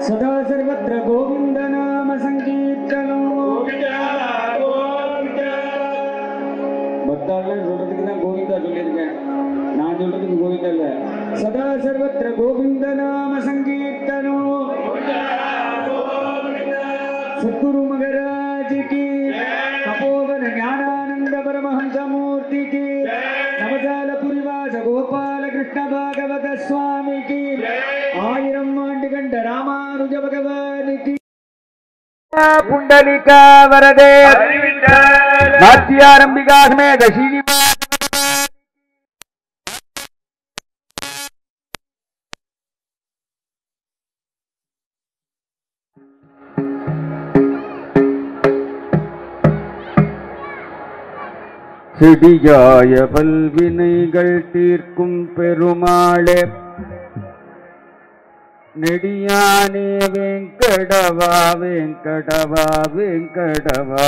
सदा सर्वत्र गोविंद नाम संकीर्तनो பக்தர்கள் சொல்றதுக்கு தான் கோவிந்தா சொல்லியிருக்கேன், நான் சொல்றதுக்கு கோவிந்தா இல்ல. சதா சர்வத்திர கோவிந்த நாம சங்கீர்த்தனோ சத்குரு மகராஜ் की तपोवन ज्ञानानंद परमहंस मूर्ति की नवजालपुरीवास गोपाल कृष्ण भागवत स्वामी की आयिरम आंडुकंड रामानुज भगवान की पुंडलिका वरदे नाट्यारंभिका समेत श्रीनिवास செடியாய பல்வினைகள் தீர்க்கும் பெருமாளே நெடியானே வெங்கடவா வெங்கடவா வெங்கடவா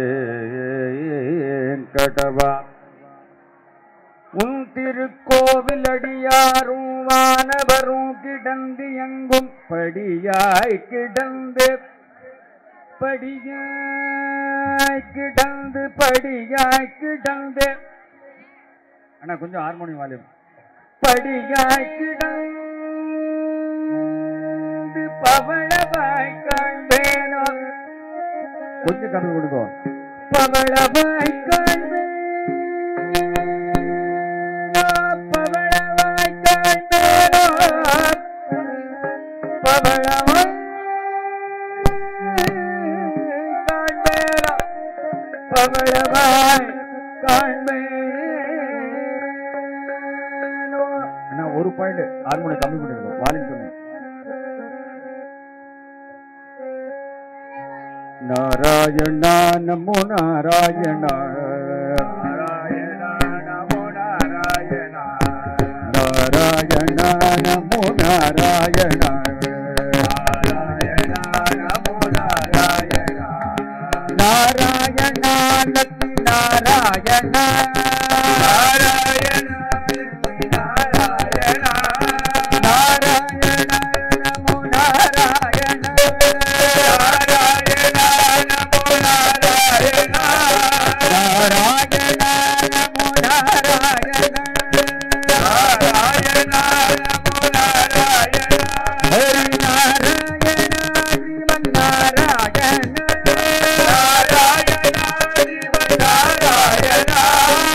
வெங்கடவா உன் திருக்கோவில் அடியாரும் வானவரும் கிடந்து எங்கும் படியாய் கிடந்து படியாய் கிடந்து படியாய் கிடந்து அண்ணா கொஞ்சம் ஹார்மோனியம் வால்யூம் படியாய் கிடந்து பவளவாய் காண்பேனோ கொஞ்சம் கம்மி கொடுங்க பவளவாய் காண்பேனோ பவளவாய் காண்பேனோ பவளவாய் பவளவாய் காண்பேனோ அண்ணா ஒரு பாயிண்ட் ஹார்மோனியம் கம்மி பண்ணிருக்கோம் வால்யூம் கம்மி நாராயணா நமோ நாராயணா நாராயணா நமோ நாராயணா நாராயணா நமோ நாராயணா நாராயணா நமோ நாராயணா நாராயணா லக்ஷ்மி நாராயணா நாராயணா லக்ஷ்மி நாராயணா நாராயணா நமோ நாராயணா நாராயணா நமோ நாராயணா நாராயணா நமோ நாராயணா நாராயணா நமோ நாராயணா ஹரி நாராயணா ஜீவன் நாராயணா நாராயணா ஜீவன் நாராயணா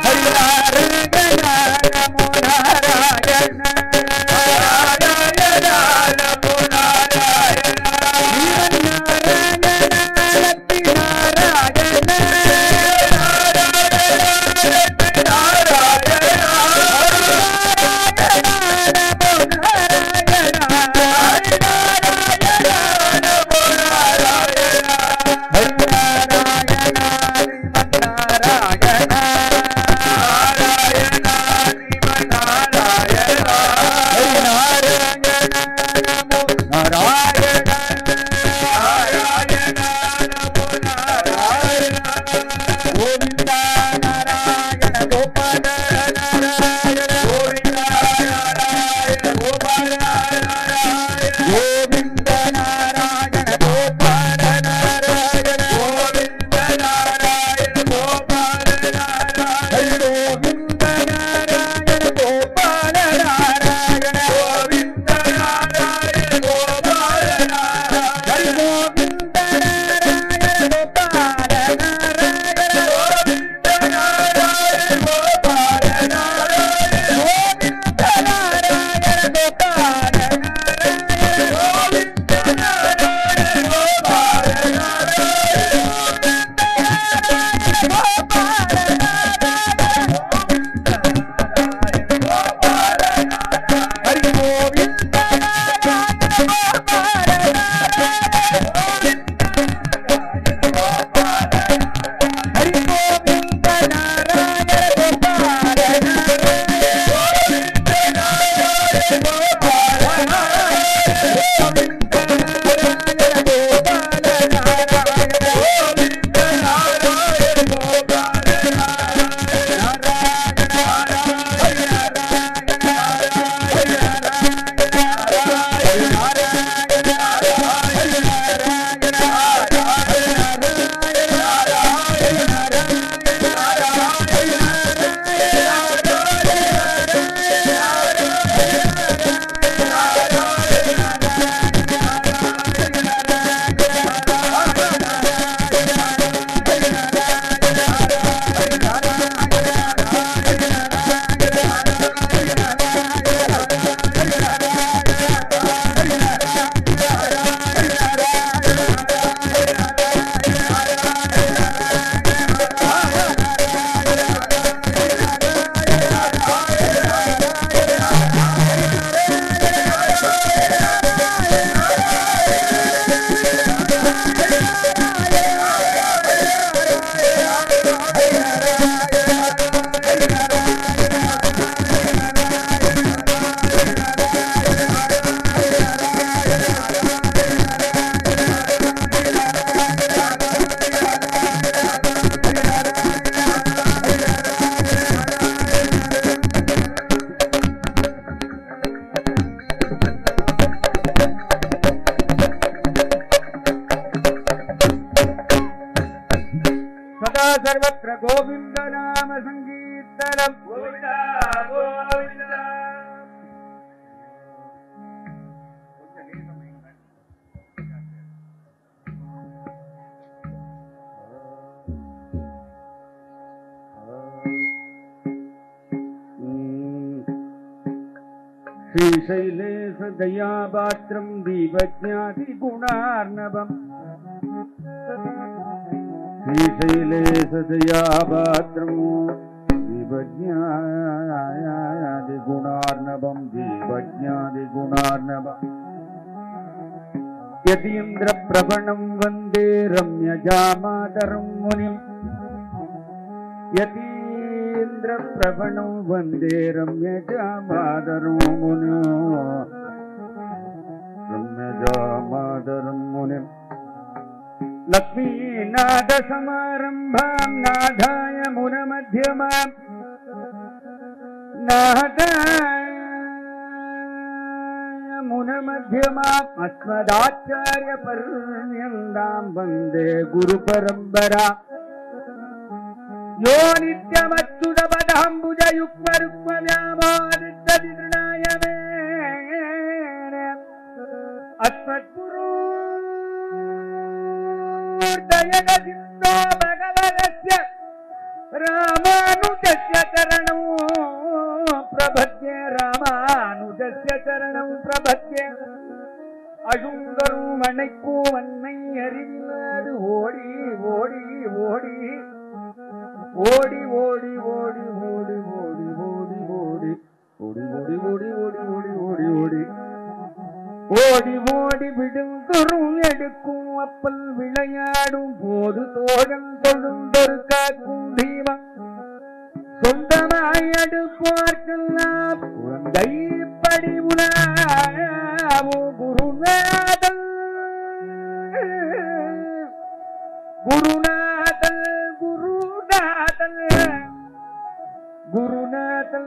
सर्वत्र गोविंद नाम संकीर्तनम गोविंद गोविंद श्रीशैलेश दयापात्रं दीपज्ञाति गुणार्णवम् श्रीशैलेश दयापात्रं दीपज्ञाति गुणार्णवम् दीपज्ञाति गुणार्णवम् यतीन्द्र प्रवणं वन्दे रम्यजामातरं मुनिम् यतीन्द्र प्रवणं वन्दे रम्यजामातरं मुनिम् रम्यजामातरं मुनिम् लक्ष्मीनाथ समारंभां नाथाय मुनमध्यमां नाथाय मुनमध्यमाम् अस्मदाचार्य पर्यन्तां वन्दे गुरुपरम्परा यो नित्यमच्युतपदाम्बुजयुग्मरुग्मव्यामोदितृणाय मेने अस्मद्गुरुर्दयगसिन्धो भगवतस्य रामानुजस्य चरणौ प्रपद्ये रामानुजस्य चरणौ प्रपद्ये अजुंगरुं अणैक्कू वन्नै अरिविल्लादु ओडी ओडी ओडी ओडी ओडी ओडी ओडी ओडी ओडी ओडी ओडी ओडी ओडी ओडी ओडी ओडी ஓடி ஓடி விடுந்தொரும் எடுக்கும் அப்பல் விளையாடும் போது தோழன் தொழுந்தொரு காக்கும் தீபம் சொந்தமாய் அடுப்பார்க்கெல்லாம் குழந்தை படி உலாவும் குருநாதன் குருநாதன் குருநாதன் குருநாதன்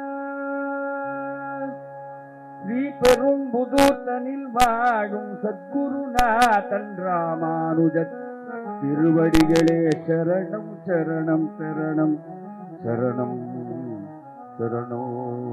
ஸ்ரீபெரும்புதூர்தனில் வாழும் சத்குருநாதன் ராமானுஜர் திருவடிகளே சரணம் சரணம் சரணம் சரணம் சரணம்.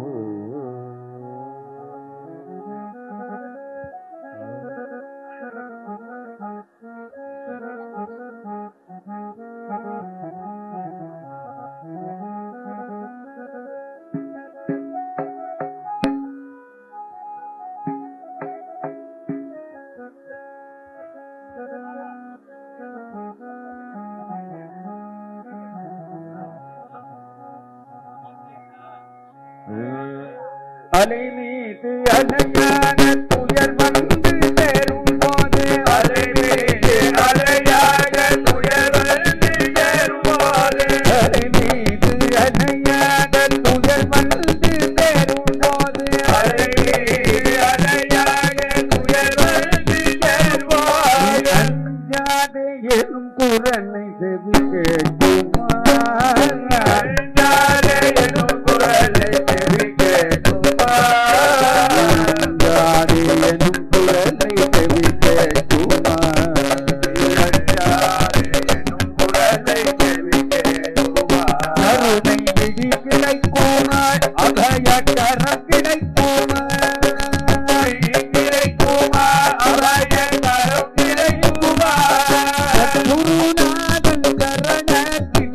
அலை மீது அலையான துயர் வந்து சேரும் போது அலை மீது அலையாக துயர் வந்து சேரும் போது அலை மீது அலையாக துயர் வந்து சேரும் போது அலை மீது அலையாக துயர் வந்து சேரும் போது அஞ்சாதே எனும் குரலை செவி கேட்குமா அஞ்சாதே எனும் குரலை செவி கேட்குமா எனும் குரலை செவி கேட்குமா எனும் குரலை செவி கேட்குமா கருணை விழி கிடைக்குமா அபய கரம் கிடைக்குமா கிடைக்குமா அபய கரம் கிடைக்குமா குருநாதன் கரணத்தில்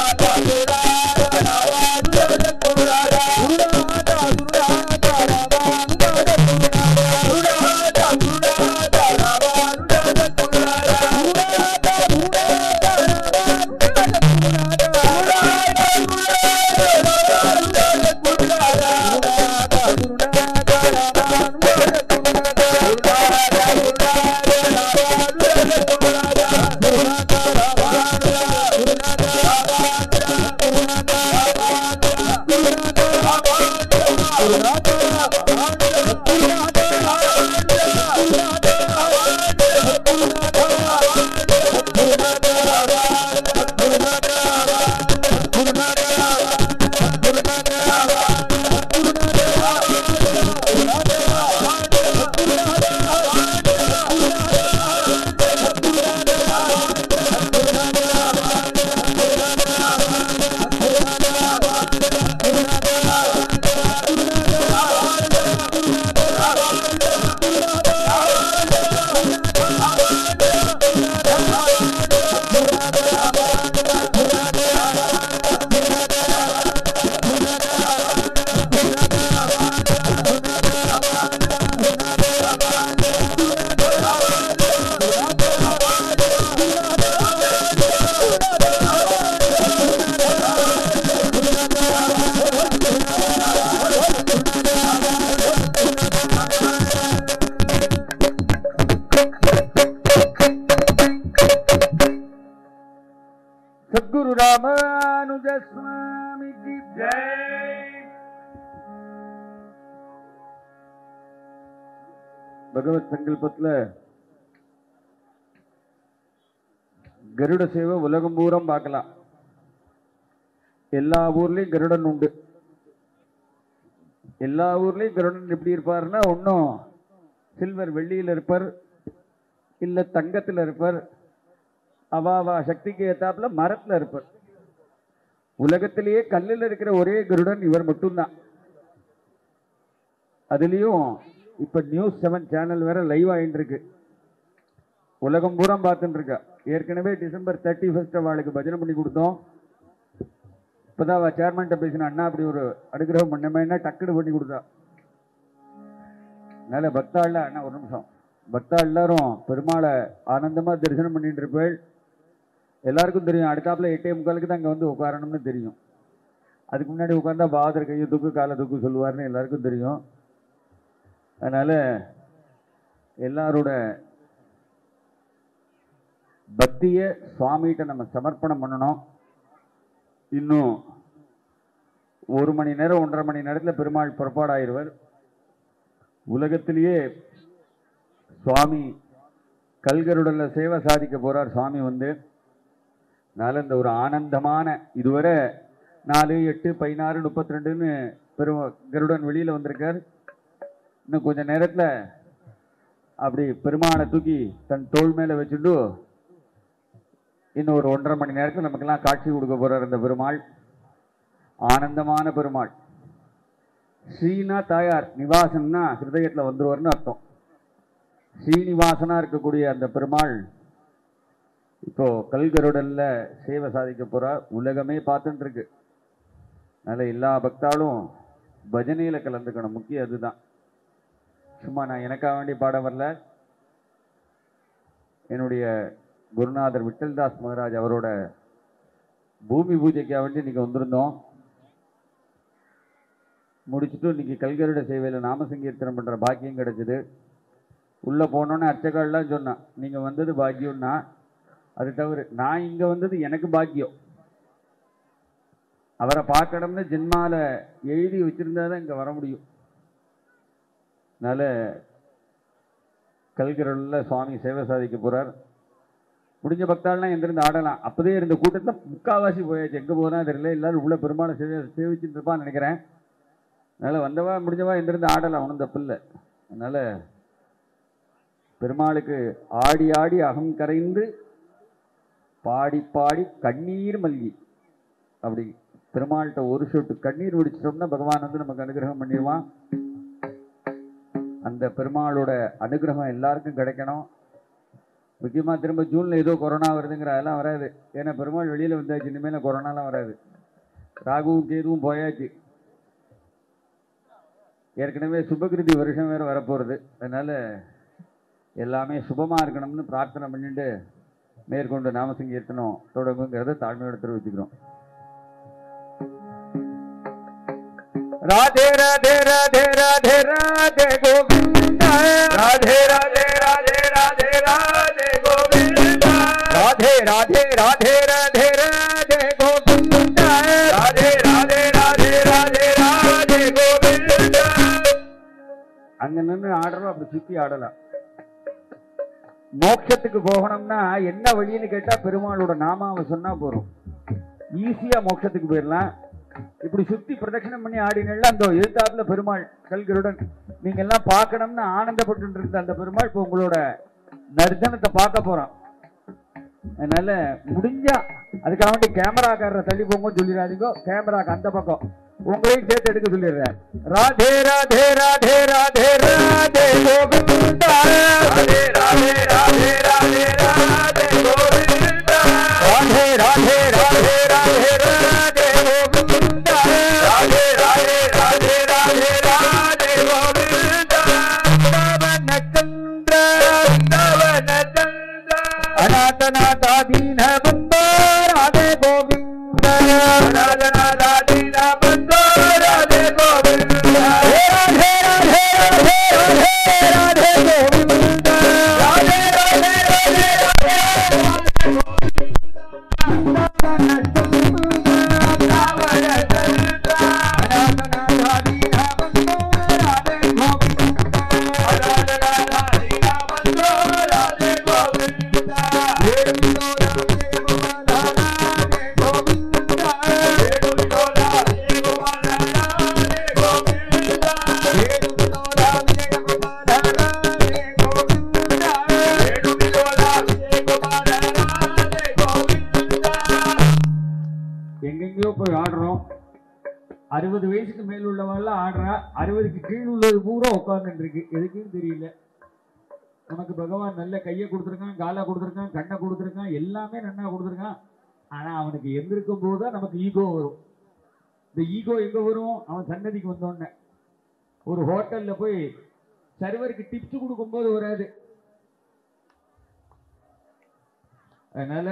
सद्गुरु रामानुज स्वामी की जय। பகவத் சங்கல்பத்துல கருட சேவை உலகம் பூரம் பார்க்கலாம். எல்லா ஊர்லயும் கருடன் உண்டு. எல்லா ஊர்லயும் கருடன் எப்படி இருப்பாருன்னா, ஒன்னும் சில்வர் வெள்ளியில் இருப்பார், இல்ல தங்கத்தில் இருப்பார், அவாவா சக்திக்கு ஏத்தாப்புல மரத்துல இருப்பார். உலகத்திலேயே கல்லில் இருக்கிற ஒரே கருடன் இவர் மட்டும்தான். அதுலயும் இப்ப நியூஸ் 7 சேனல் வேற லைவ் ஆயிட்டு இருக்கு. உலகம் பூரா பார்த்துட்டு இருக்கா. ஏற்கனவே டிசம்பர் 31 அவளுக்கு பஜனை பண்ணி கொடுத்தோம். இப்பதான் அவ சேர்மன்ட்ட பேசின, அண்ணா அப்படி ஒரு அனுகிரகம் பண்ணமேன்னா டக்குனு பண்ணி கொடுத்தா. அதனால பக்தாள்ல அண்ணா ஒரு நிமிஷம், பக்தா எல்லாரும் பெருமாளை ஆனந்தமா தரிசனம் பண்ணிட்டு இருப்பேள். எல்லாருக்கும் தெரியும் அடுத்தாப்புல 8:45 தான் அங்க வந்து உட்காரணும்னு தெரியும். அதுக்கு முன்னாடி உட்கார்ந்தா பாதர் கையை தூக்கு காலை தூக்கு சொல்லுவார்னு எல்லாருக்கும் தெரியும். அதனால எல்லாரோட பக்திய சுவாமிகிட்ட நம்ம சமர்ப்பணம் பண்ணணும். இன்னும் 1 மணி நேரம் 1.5 மணி நேரத்துல பெருமாள் புறப்பாடாயிருவர். உலகத்திலேயே சுவாமி கல்கருடல்ல சேவை சாதிக்க போறார் சுவாமி வந்து. அதனால இந்த ஒரு ஆனந்தமான, இதுவரை 4, 8, 16, 32ன்னு கருடன் வெளியில வந்திருக்கார். இன்னும் கொஞ்ச நேரத்துல அப்படி பெருமாளை தூக்கி தன் தோள் மேல வச்சுட்டு இன்னும் ஒரு 1.5 மணி நேரத்தில் நமக்கெல்லாம் காட்சி கொடுக்க போறார் இந்த பெருமாள். ஆனந்தமான பெருமாள். ஸ்ரீனா தாயார், நிவாசன்னா ஹிருதயத்தில் வந்துருவார்னு அர்த்தம். ஸ்ரீனிவாசனா இருக்கக்கூடிய அந்த பெருமாள் இப்போ கல்கருடல்ல சேவை சாதிக்க போறார். உலகமே பார்த்துட்டு இருக்கு. அதனால எல்லா பக்தாலும் பஜனையில கலந்துக்கணும். முக்கியம் அதுதான். சும்மா நான் எனக்காக வேண்டி பாட வரல. என்னுடைய குருநாதர் விட்டல்தாஸ் மகராஜ் அவரோட பூமி பூஜைக்காக வேண்டி இன்னைக்கு வந்திருந்தோம். முடிச்சுட்டு இன்னைக்கு கல்கருட சேவையில் நாம சங்கீர்த்தனம் பண்ற பாக்கியம் கிடைச்சது. உள்ள போனோன்னு அர்ச்சகால்லாம் சொன்னான், நீங்க வந்தது பாக்கியம்னா. அது தவிர நான் இங்க வந்தது எனக்கு பாக்கியம். அவரை பார்க்கணும்னு ஜென்மால எழுதி வச்சிருந்தா தான் இங்க வர முடியும். அதனால கல்கருடல்ல சுவாமி சேவை சாதிக்க போறார். முடிஞ்ச பக்தாலாம் எந்திருந்து ஆடலாம். அப்பதே இருந்த கூட்டத்தில் முக்காவாசி போயாச்சு. எங்க போனா தெரியல. எல்லாரும் உள்ள பெருமாளை சேவிச்சுட்டு இருப்பான்னு நினைக்கிறேன். அதனால வந்தவா முடிஞ்சவா எந்திருந்து ஆடலாம், ஒன்றும் தப்பு இல்லை. அதனால பெருமாளுக்கு ஆடி ஆடி அகம் கரைந்து பாடி பாடி கண்ணீர் மல்கி, அப்படி பெருமாள்கிட்ட ஒரு சொட்டு கண்ணீர் விடிச்சிட்டோம்னா பகவான் வந்து நமக்கு அனுகிரகம் பண்ணிடுவான். அந்த பெருமாளோட அனுகிரகம் எல்லாருக்கும் கிடைக்கணும். முக்கியமாக திரும்ப ஜூனில் ஏதோ கொரோனா வருதுங்கிற அதெல்லாம் வராது. ஏன்னா பெருமாள் வெளியில் வந்தாச்சு, இனிமேல் கொரோனாலாம் வராது. ராகுவும் கேதுவும் போயாச்சு. ஏற்கனவே சுபகிருதி வருஷம் வேறு வரப்போகிறது. அதனால் எல்லாமே சுபமாக இருக்கணும்னு பிரார்த்தனை பண்ணிட்டு மேற்கொண்டு நாமசங்கீர்த்தனம் தொடங்குங்கிறத தாழ்மையோட தெரிவிச்சுக்கிறோம். ராதே ராதே ராதே ராதே ராதே கோவிந்தா, ராதே ராதே ராதே ராதே ராதே கோவிந்தா, ராதே ராதே ராதே ராதே ராதே கோவிந்தா, ராதே ராதே ராதே ராதே ராதே கோவிந்தா. அங்க நின்று ஆடுறோம், அப்படி சுத்தி ஆடலாம். மோட்சத்துக்கு போகணும்னா என்ன வழின்னு கேட்டா பெருமாளோட நாமாவை சொன்னா போறோம், ஈஸியா மோட்சத்துக்கு போயிடலாம். இப்படி சுத்தி பிரதட்சணம் பண்ணி ஆடினா அந்த எழுத்தாப்புல பெருமாள் கல்கருடன் நீங்க எல்லாம் பார்க்கணும்னு ஆனந்தப்பட்டு இருந்த அந்த பெருமாள் இப்போ உங்களோட நர்த்தனத்தை பார்க்க போறோம். அதனால முடிஞ்சா அதுக்காக வேண்டி கேமராக்காரரை தள்ளி போங்க சொல்லிடாதீங்க, கேமராக்கு அந்த பக்கம் உங்களையும் சேர்த்து எடுக்க சொல்லிடுறேன். ராதே ராதே ராதே ராதே ராதே கோவிந்தா, ராதே ராதே ராதே ராதே ராதே கோவிந்தா, ராதே ராதே ராதே ராதே ராதே கோவிந்தா, ராதே ராதே ராதே ராதே ராதே கோவிந்தா. நவநச்சந்திர நவநச்சந்திர அநாதநாதாதீன பந்தோ ராதே கோவிந்தா, அநாதநாதாதீன பந்தோ ராதே கோவிந்தா, ராதே ராதே ராதே ராதே ராதே கோவிந்தா, ராதே ராதே ராதே ராதே எங்கெங்கயோ போய் ஆடுறோம். 60 வயசுக்கு மேல் உள்ளவெல்லாம் ஆடுறா, 60க்கு கீழ் உள்ளது பூரா உட்கார்ந்துட்டு இருக்கு. எதுக்குன்னு தெரியல. நமக்கு பகவான் நல்ல கையை கொடுத்துருக்கான், காலை கொடுத்துருக்கான், கண்ணை கொடுத்துருக்கான், எல்லாமே நன்னா கொடுத்துருக்கான். ஆனா அவனுக்கு எந்திருக்கும் போதுதான் நமக்கு ஈகோ வரும். இந்த ஈகோ எங்க வரும்? அவன் சன்னதிக்கு வந்தோடனே. ஒரு ஹோட்டல்ல போய் சர்வருக்கு டிப்ஸ் கொடுக்கும் போது வராது. அதனால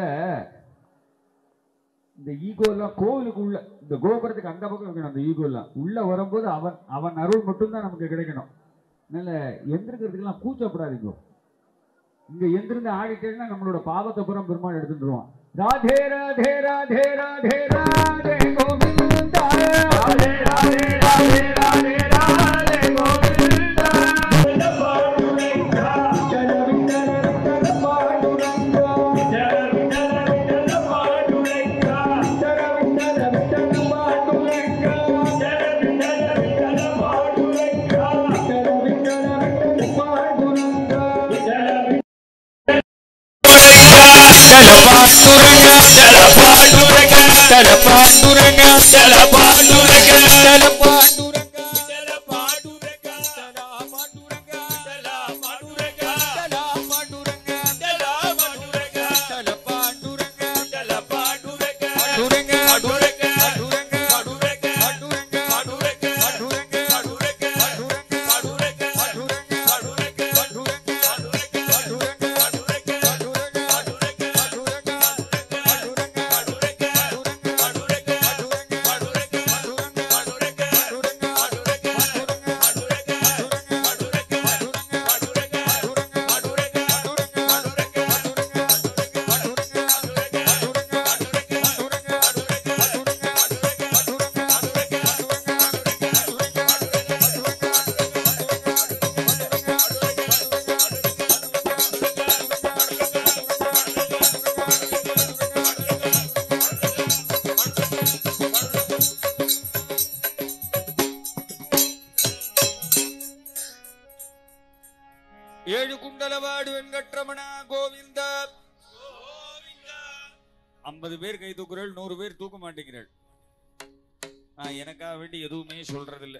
இந்த ஈகோ எல்லாம் கோவிலுக்கு உள்ள, இந்த கோபுரத்துக்கு அந்த பக்கம் வைக்கணும். அந்த ஈகோ எல்லாம் உள்ள வரும்போது அவன் அருள் மட்டும்தான் நமக்கு கிடைக்கணும். அதனால எந்திருக்கிறதுக்கெல்லாம் கூச்சப்படாதீங்க. இங்க எந்திருந்து ஆடிட்டேன்னா நம்மளோட பாவத்தை புறம் பெருமாள் எடுத்துட்டுருவான். ராதே ராதே ராதே ராதே ராதே கோவிந்தா, ராதே ராதே ராதே ராதே ராதே கோவிந்தா. ஏழு குண்டலவாடு வெங்கட்ரமணா கோவிந்தா. 50 பேர் கை தூக்குறள், 100 பேர் தூக்க மாட்டேங்கிறாள். நான் எனக்காக வேண்டி எதுவுமே சொல்றதில்லை.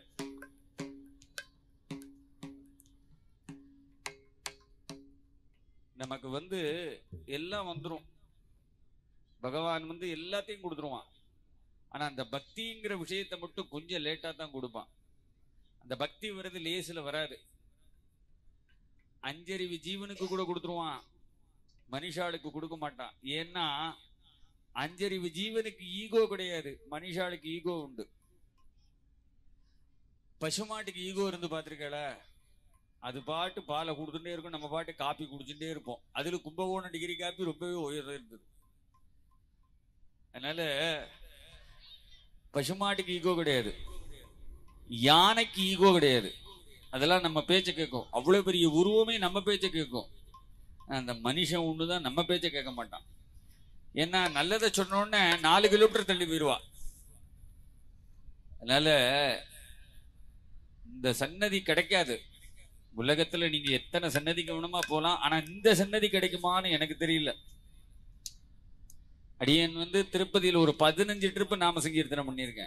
நமக்கு எல்லாம் வந்துடும். பகவான் எல்லாத்தையும் கொடுத்துருவான். ஆனா அந்த பக்திங்கிற விஷயத்தை மட்டும் கொஞ்சம் லேட்டா தான் கொடுப்பான். அந்த பக்தி வர்றது லேசுல வராது. அஞ்சறிவு ஜீவனுக்கு கூட கொடுத்துருவான், மனுஷாளுக்கு கொடுக்க மாட்டான். ஏன்னா அஞ்சறிவு ஜீவனுக்கு ஈகோ கிடையாது, மனுஷாளுக்கு ஈகோ உண்டு. பசுமாட்டுக்கு ஈகோ இருந்து பார்த்திருக்கல, அது பாட்டு பாலை கொடுத்துட்டே இருக்கும், நம்ம பாட்டு காப்பி குடிச்சுட்டே இருப்போம். அதுல கும்பகோணம் டிகிரி காப்பி ரொம்பவே உயர்ந்து இருந்தது. அதனால பசுமாட்டுக்கு ஈகோ கிடையாது, யானைக்கு ஈகோ கிடையாது. அதெல்லாம் நம்ம பேச்ச கேட்கும். அவ்வளவு பெரிய உருவமே நம்ம பேச்ச கேட்கும். அந்த மனுஷன் ஒண்ணுதான் நம்ம பேச்ச கேட்க மாட்டான். ஏன்னா நல்லதை சொன்ன உடனே 4 கிலோமீட்டர் தள்ளி போயிடுவா. அதனால இந்த சன்னதி கிடைக்காது. உலகத்துல நீங்க எத்தனை சன்னதிக்கு வேணுமா போலாம், ஆனா இந்த சன்னதி கிடைக்குமான்னு எனக்கு தெரியல. அடியன் திருப்பதியில் ஒரு 15 ட்ரிப்பு நாம சங்கீர்த்தனம் பண்ணியிருக்கேன்.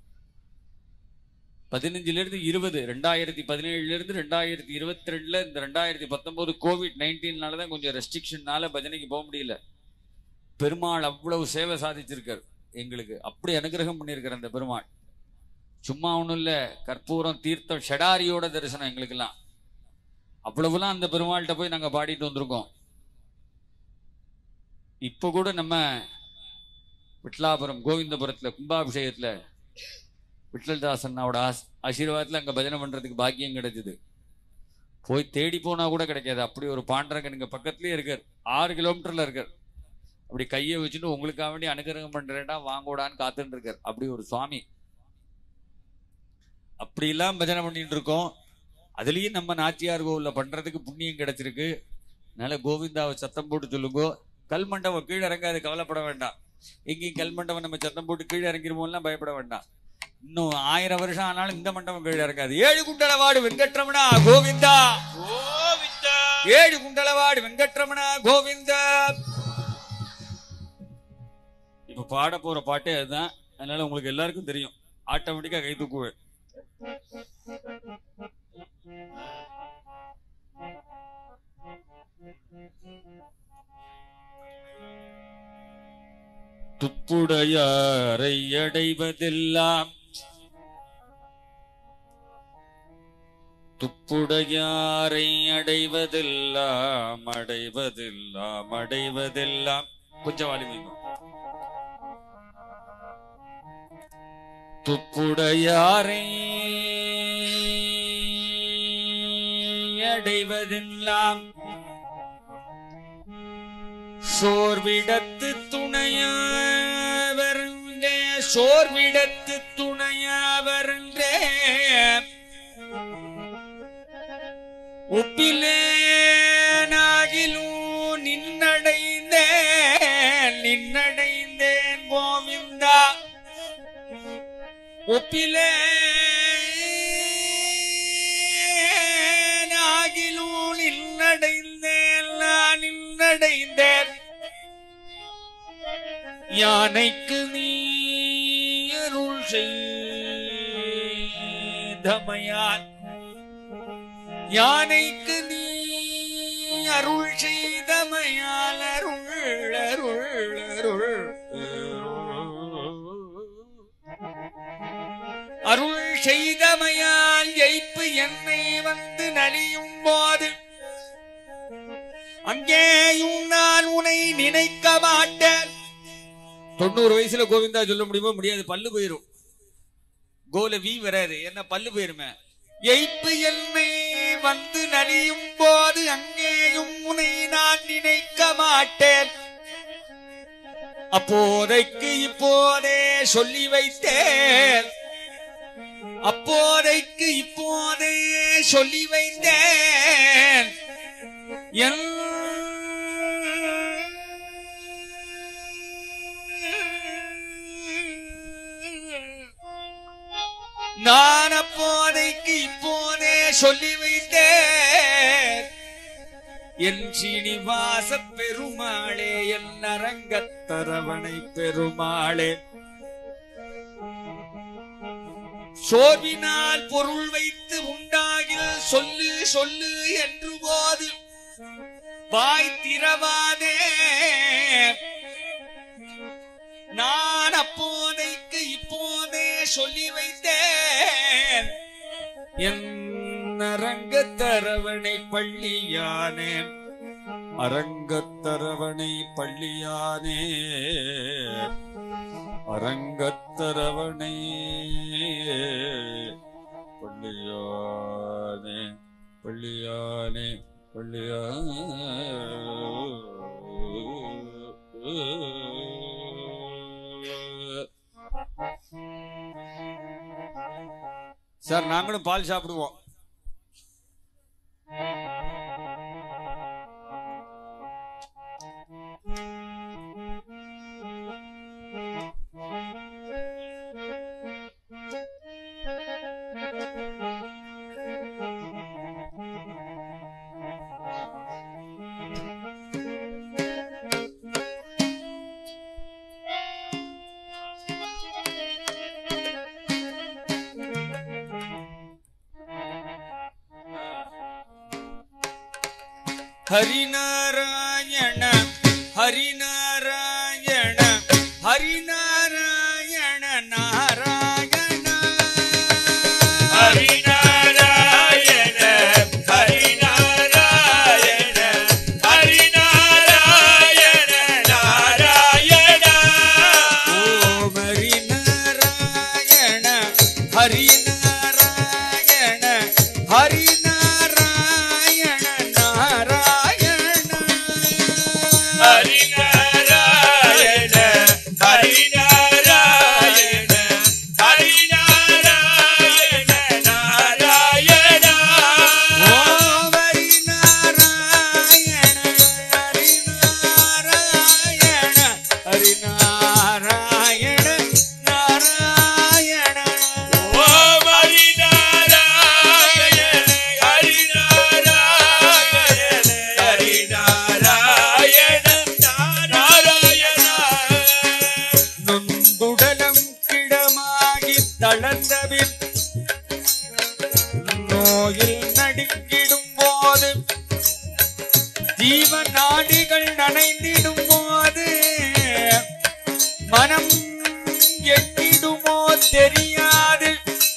15ல இருந்து 20, 2017ல இருந்து 2022, இந்த 2019 COVID-19 கொஞ்சம் ரெஸ்ட்ரிக்ஷன்னால பஜனைக்கு போக முடியல. பெருமாள் அவ்வளவு சேவை சாதிச்சிருக்கார் எங்களுக்கு. அப்படி அனுகிரகம் பண்ணியிருக்கார் அந்த பெருமாள். சும்மா ஒண்ணும் இல்ல, கற்பூரம் தீர்த்தம் ஷடாரியோட தரிசனம் எங்களுக்கெல்லாம். அவ்வளவுலாம் அந்த பெருமாள்கிட்ட போய் நாங்க பாடிட்டு வந்திருக்கோம். இப்ப கூட நம்ம விட்லாபுரம் கோவிந்தபுரத்துல கும்பாபிஷேகத்துல விட்டல்தாசன்னாவோட ஆசீர்வாதத்துல அங்க பஜனை பண்றதுக்கு பாக்கியம் கிடைச்சது. போய் தேடி போனா கூட கிடைக்காது. அப்படி ஒரு பாண்டரங்க நீங்க பக்கத்துலயே இருக்கார், 6 கிலோமீட்டர்ல இருக்கார். அப்படி கையை வச்சுட்டு உங்களுக்காக வேண்டி அனுகிரகம் பண்றேன்டா வாங்கோடான்னு காத்துட்டு இருக்கார். அப்படி ஒரு சுவாமி. அப்படி எல்லாம் பஜனை பண்ணிட்டு இருக்கோம். அதுலயும் நம்ம நாச்சியார் கோவில்ல பண்றதுக்கு புண்ணியம் கிடைச்சிருக்கு. அதனால கோவிந்தாவை சத்தம் போட்டு சொல்லுங்க. கல் மண்டபம் கீழே இறங்காது, கவலைப்பட வேண்டாம். எங்கேயும் கல் மண்டபம் நம்ம சத்தம் போட்டு கீழே இறங்கிருமோலாம் பயப்பட வேண்டாம். இன்னும் 1000 வருஷம் ஆனாலும் இந்த மண்டபம் கீழே இறங்காது. 7 குண்டலவாடு வெங்கட்ரமணா கோவிந்தா கோவிந்தா, 7 குண்டலவாடு வெங்கட்ரமணா கோவிந்தா. இப்ப பாட போற பாட்டே அதுதான். அதனால உங்களுக்கு எல்லாருக்கும் தெரியும். ஆட்டோமேட்டிக்கா கை தூக்குவேன். துப்புடையாரை அடைவதெல்லாம், துப்புடையாரை அடைவதெல்லாம், அடைவதெல்லாம், அடைவதெல்லாம். கொஞ்சம் வாலிமைங்க. துப்புடையாரை அடைவதெல்லாம், சோர்விடத்து துணையவருந்தே, சோர்விடத்து துணையவருந்தே, ஒப்பிலேனாகிலும் நின்னடைந்தேன், நின்னடைந்தேன் கோவிந்தா. ஒப்பிலேனாகிலும் நின்னடைந்தேன், நான் நின்னடைந்தேன். யானைக்கு நீ அருள் செய்தமையால், யானைக்கு நீ அருள் செய்தமையால், அருள் அருள் அருள் அருள் செய்தமையால் எய்ப்பு என்னை நலியும் போது அங்கேயும் நான் உன்னை நினைக்க மாட்டேன். 90 வயசுல கோவிந்தா சொல்ல முடியுமோ? முடியாது, பல்லு போயிரும். கோல வீ வராது, என்ன பல்லு போயிருமே. எய்ப்பு என்னை நலியும் போது அங்கேயும் உன்னை நான் நினைக்க மாட்டேன். அப்போதைக்கு இப்போதே சொல்லி வைத்தேன், அப்போதைக்கு இப்போதே சொல்லி வைத்தேன். நான் அப்போதைக்கு இப்போதே சொல்லி வைத்தேன். என் சீனிவாச பெருமாளே, என் அரங்கத்தரவணை பெருமாளே, சோர்வினால் பொருள் வைத்து உண்டாகில் சொல்லு சொல்லு என்று போது வாய் திறவாதே. நான் அப்போதைக்கு இப்போதே சொல்லி வைத்தேன். என் அரங்கத்தரவணை பள்ளியானே, அரங்கத்தரவணை பள்ளியானே, அரங்கத்தரவணை பள்ளியானே, பள்ளியானே, சார் நாங்களும் பால் சாப்பிடுவோம். ஹரிநாராயண ஹரிநாராயண ஹரிநாராயண நாராயண ஹரிநாராயண ஹரிநாராயண ஹரிநாராயண நாராயண ஓம் ஹரிநாராயண ஹரிநாராயண ஹரி தளர்ந்தபின் நோயில் நடுங்கிடும் போது ஜீவ நாடிகள் நனைந்திடும் போது மனம் எட்டிடுமோ தெரியாது.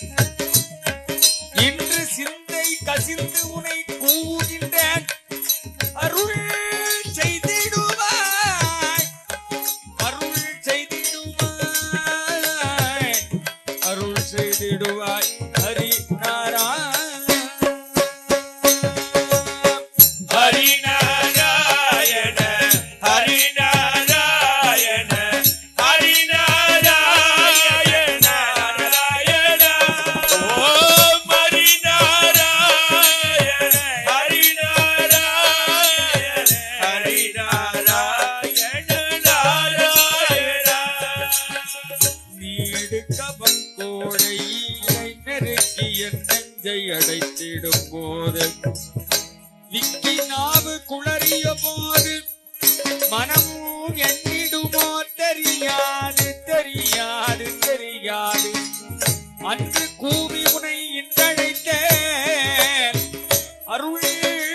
இன்று சிந்தை கசிந்து உனை கூவுகின்றேன். அருள் செய்திடுவாய், அருள் செய்திடுவாய், அருள் செய்திடுவாய். ஹரி நாராயண ஹரி நாராயண ஹரி நாராயண ஹரி நாராயண நாராயண ஓம் ஹரி நாராயண ஹரி நாராயண ஹரி நாராயண நாராயண நீடுக்கவன் கோடையை நெருக்கி என் நெஞ்சை அடைத்திடும் போது விக்கி நாவு குளறிய போது மனமும் எண்ணிடுமோ தெரியாது தெரியாது தெரியாது. அன்று கூவி உனை இன்றழைத்தேன். அருள்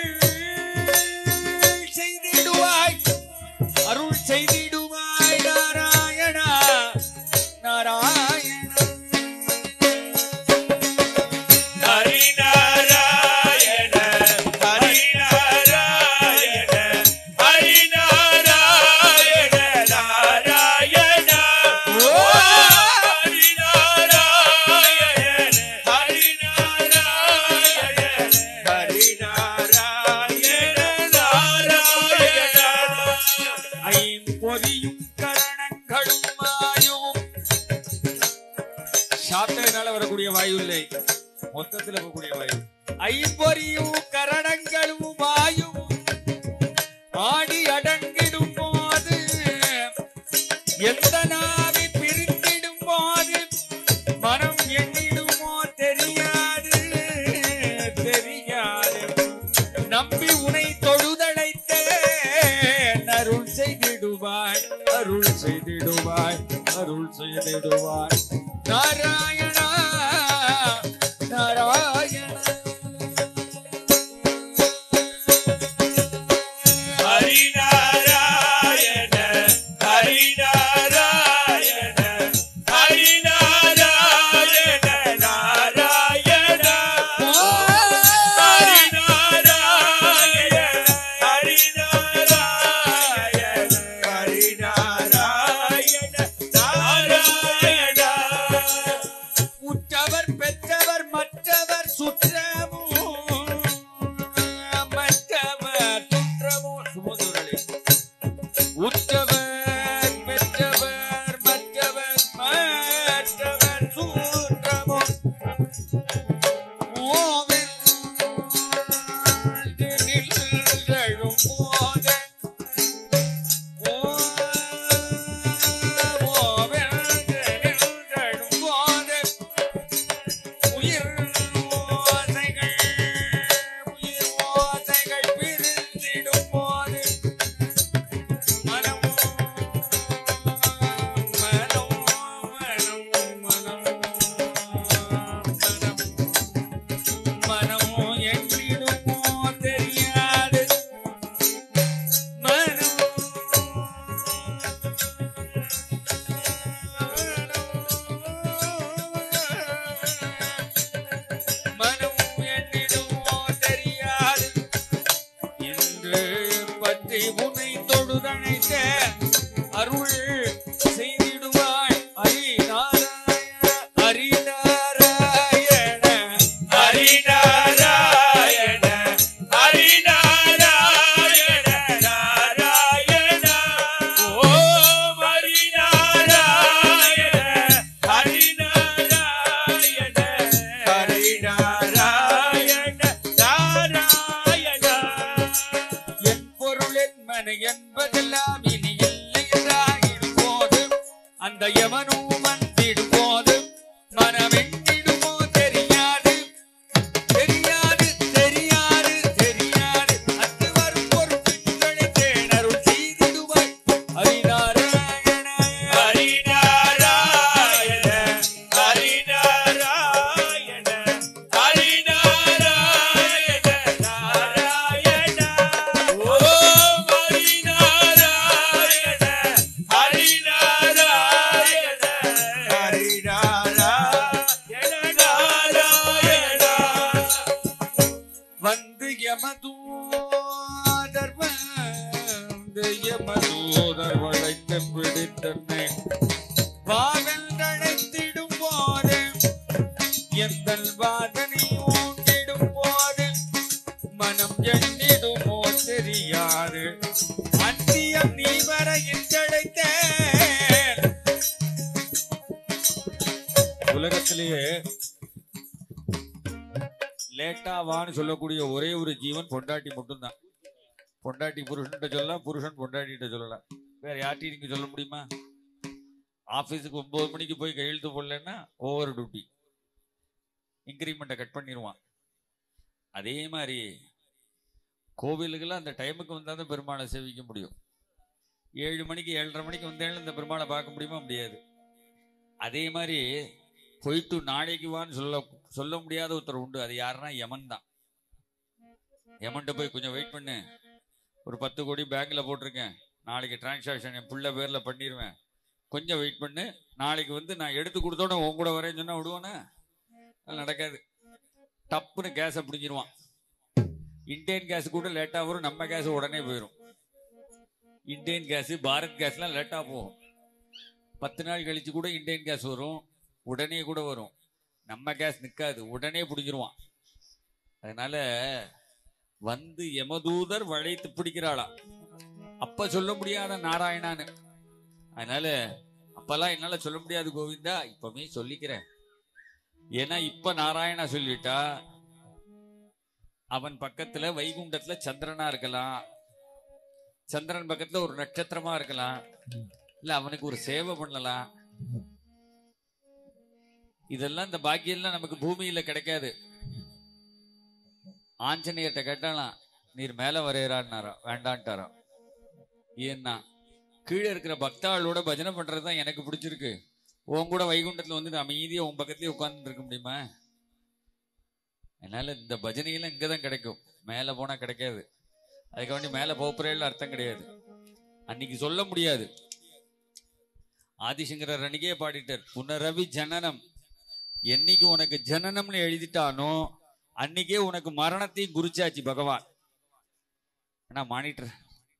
செய்திடுவாய், அருள் செய்திடுவாய். நாராயணா நாராயண ஹரி நாராயண ஹரி நாராயண ஹரி நாராயண நாராயண ஹரி நாராயண ஹரி நாராயண ஹரி நாராயண நாராயண ஐம்பொறியும் கரணங்களும் வாயுவும் சாப்பிட்டதுனால வரக்கூடிய வாயு இல்லை, மொத்தத்தில் இருக்கக்கூடிய வாயு. ஐம்பொறியும் கரணங்களும் வாயுவும் ஆடி அடங்கிடும் போது எந்த நாவி பிரித்திடும் போது மனம் எண்ணிடுமோ தெரியாது தெரியாது. நம்பி உனை தொழுதழைத்தேன். அருள் செய்திடுவாய், அருள் செய்திடுவாய், அருள் செய்திடுவாய். நாராயணா நாராயண ஏந்தல் வாதனை ஓங்கிடும் போது மனம் எண்ணிடுமோ தெரியாது அந்தியம் நீ வர என்றழைத்த உலகத்திலேயே லேட்டாவான்னு சொல்லக்கூடிய ஒரே ஒரு ஜீவன் பொண்டாட்டி மட்டும்தான். பொண்டாட்டி புருஷன்கிட்ட சொல்லலாம், புருஷன் பொண்டாட்டிகிட்ட சொல்லலாம். வேற யார்ட்டையும் நீங்க சொல்ல முடியுமா? ஆபீஸுக்கு 9 மணிக்கு போய் கையெழுத்து போடலன்னா ஓவர் டியூட்டி, இன்கிரிமெண்ட்டை கட் பண்ணிடுவான். அதே மாதிரி கோவிலுக்கெல்லாம் அந்த டைமுக்கு வந்தால் தான் பெருமாளை சேவிக்க முடியும். 7 மணிக்கு 7:30 மணிக்கு வந்தேன்னு இந்த பெருமாளை பார்க்க முடியுமா? முடியாது. அதே மாதிரி போயிட்டு நாளைக்கு வான்னு சொல்ல முடியாத ஒருத்தர் உண்டு. அது யாருன்னா யமன் தான். யமன்ட்ட போய் கொஞ்சம் வெயிட் பண்ணு, ஒரு 10 கோடி பேங்க்ல போட்டிருக்கேன், நாளைக்கு டிரான்சாக்ஷன் என் பிள்ளை பேர்ல பண்ணிடுவேன், கொஞ்சம் வெயிட் பண்ணு, நாளைக்கு வந்து நான் எடுத்து கொடுத்தோட உன் கூட வரேன்னு சொன்னா விடுவானே? அது நடக்காது. டப்புன்னு கேஸை பிடிச்சிருவான். இண்டியன் கேஸ் கூட லேட்டா வரும், நம்ம கேஸ் உடனே போயிடும். இண்டியன் கேஸ், பாரத் கேஸ்லாம் லேட்டா போகும். 10 நாள் கழிச்சு கூட இண்டியன் கேஸ் வரும், உடனே கூட வரும். நம்ம கேஸ் நிற்காது, உடனே பிடிச்சிருவான். அதனால வந்து யமதூதர் வளைத்து பிடிக்கிறாளா, அப்ப சொல்ல முடியாத நாராயணான்னு. அதனால அப்பெல்லாம் என்னால சொல்ல முடியாது கோவிந்தா, இப்பவே சொல்லிக்கிறேன். ஏன்னா இப்ப நாராயணா சொல்லிட்டா அவன் பக்கத்துல வைகுண்டத்துல சந்திரனா இருக்கலாம், சந்திரன் பக்கத்துல ஒரு நட்சத்திரமா இருக்கலாம், இல்ல அவனுக்கு ஒரு சேவை பண்ணலாம். இதெல்லாம் இந்த பாக்கியெல்லாம் நமக்கு பூமியில கிடைக்காது. ஆஞ்சநேயர்கிட்ட கேட்டாலாம், நீர் மேல வரையறான்னாரா, வேண்டான்ட்டாரா. ஏன்னா கீழே இருக்கிற பக்தாளோட பஜனை பண்றதுதான் எனக்கு பிடிச்சிருக்கு. உன் கூட வைகுண்டத்துல வந்து அமைதியா உன் பக்கத்துலயே உட்கார்ந்து இருக்க முடியுமா? அதனால இந்த பஜனையெல்லாம் இங்கதான் கிடைக்கும், மேல போனா கிடைக்காது. அதுக்கு வேண்டி மேல போப்புறேன்னு அர்த்தம் கிடையாது. அன்னைக்கு சொல்ல முடியாது. ஆதிசங்கரர் அன்னைக்கே பாடிட்டார், புனரவி ஜனனம். என்னைக்கு உனக்கு ஜனனம்னு எழுதிட்டானோ அன்னைக்கே உனக்கு மரணத்தையும் குறிச்சாச்சு பகவான். ஆனா மானிட்டர்.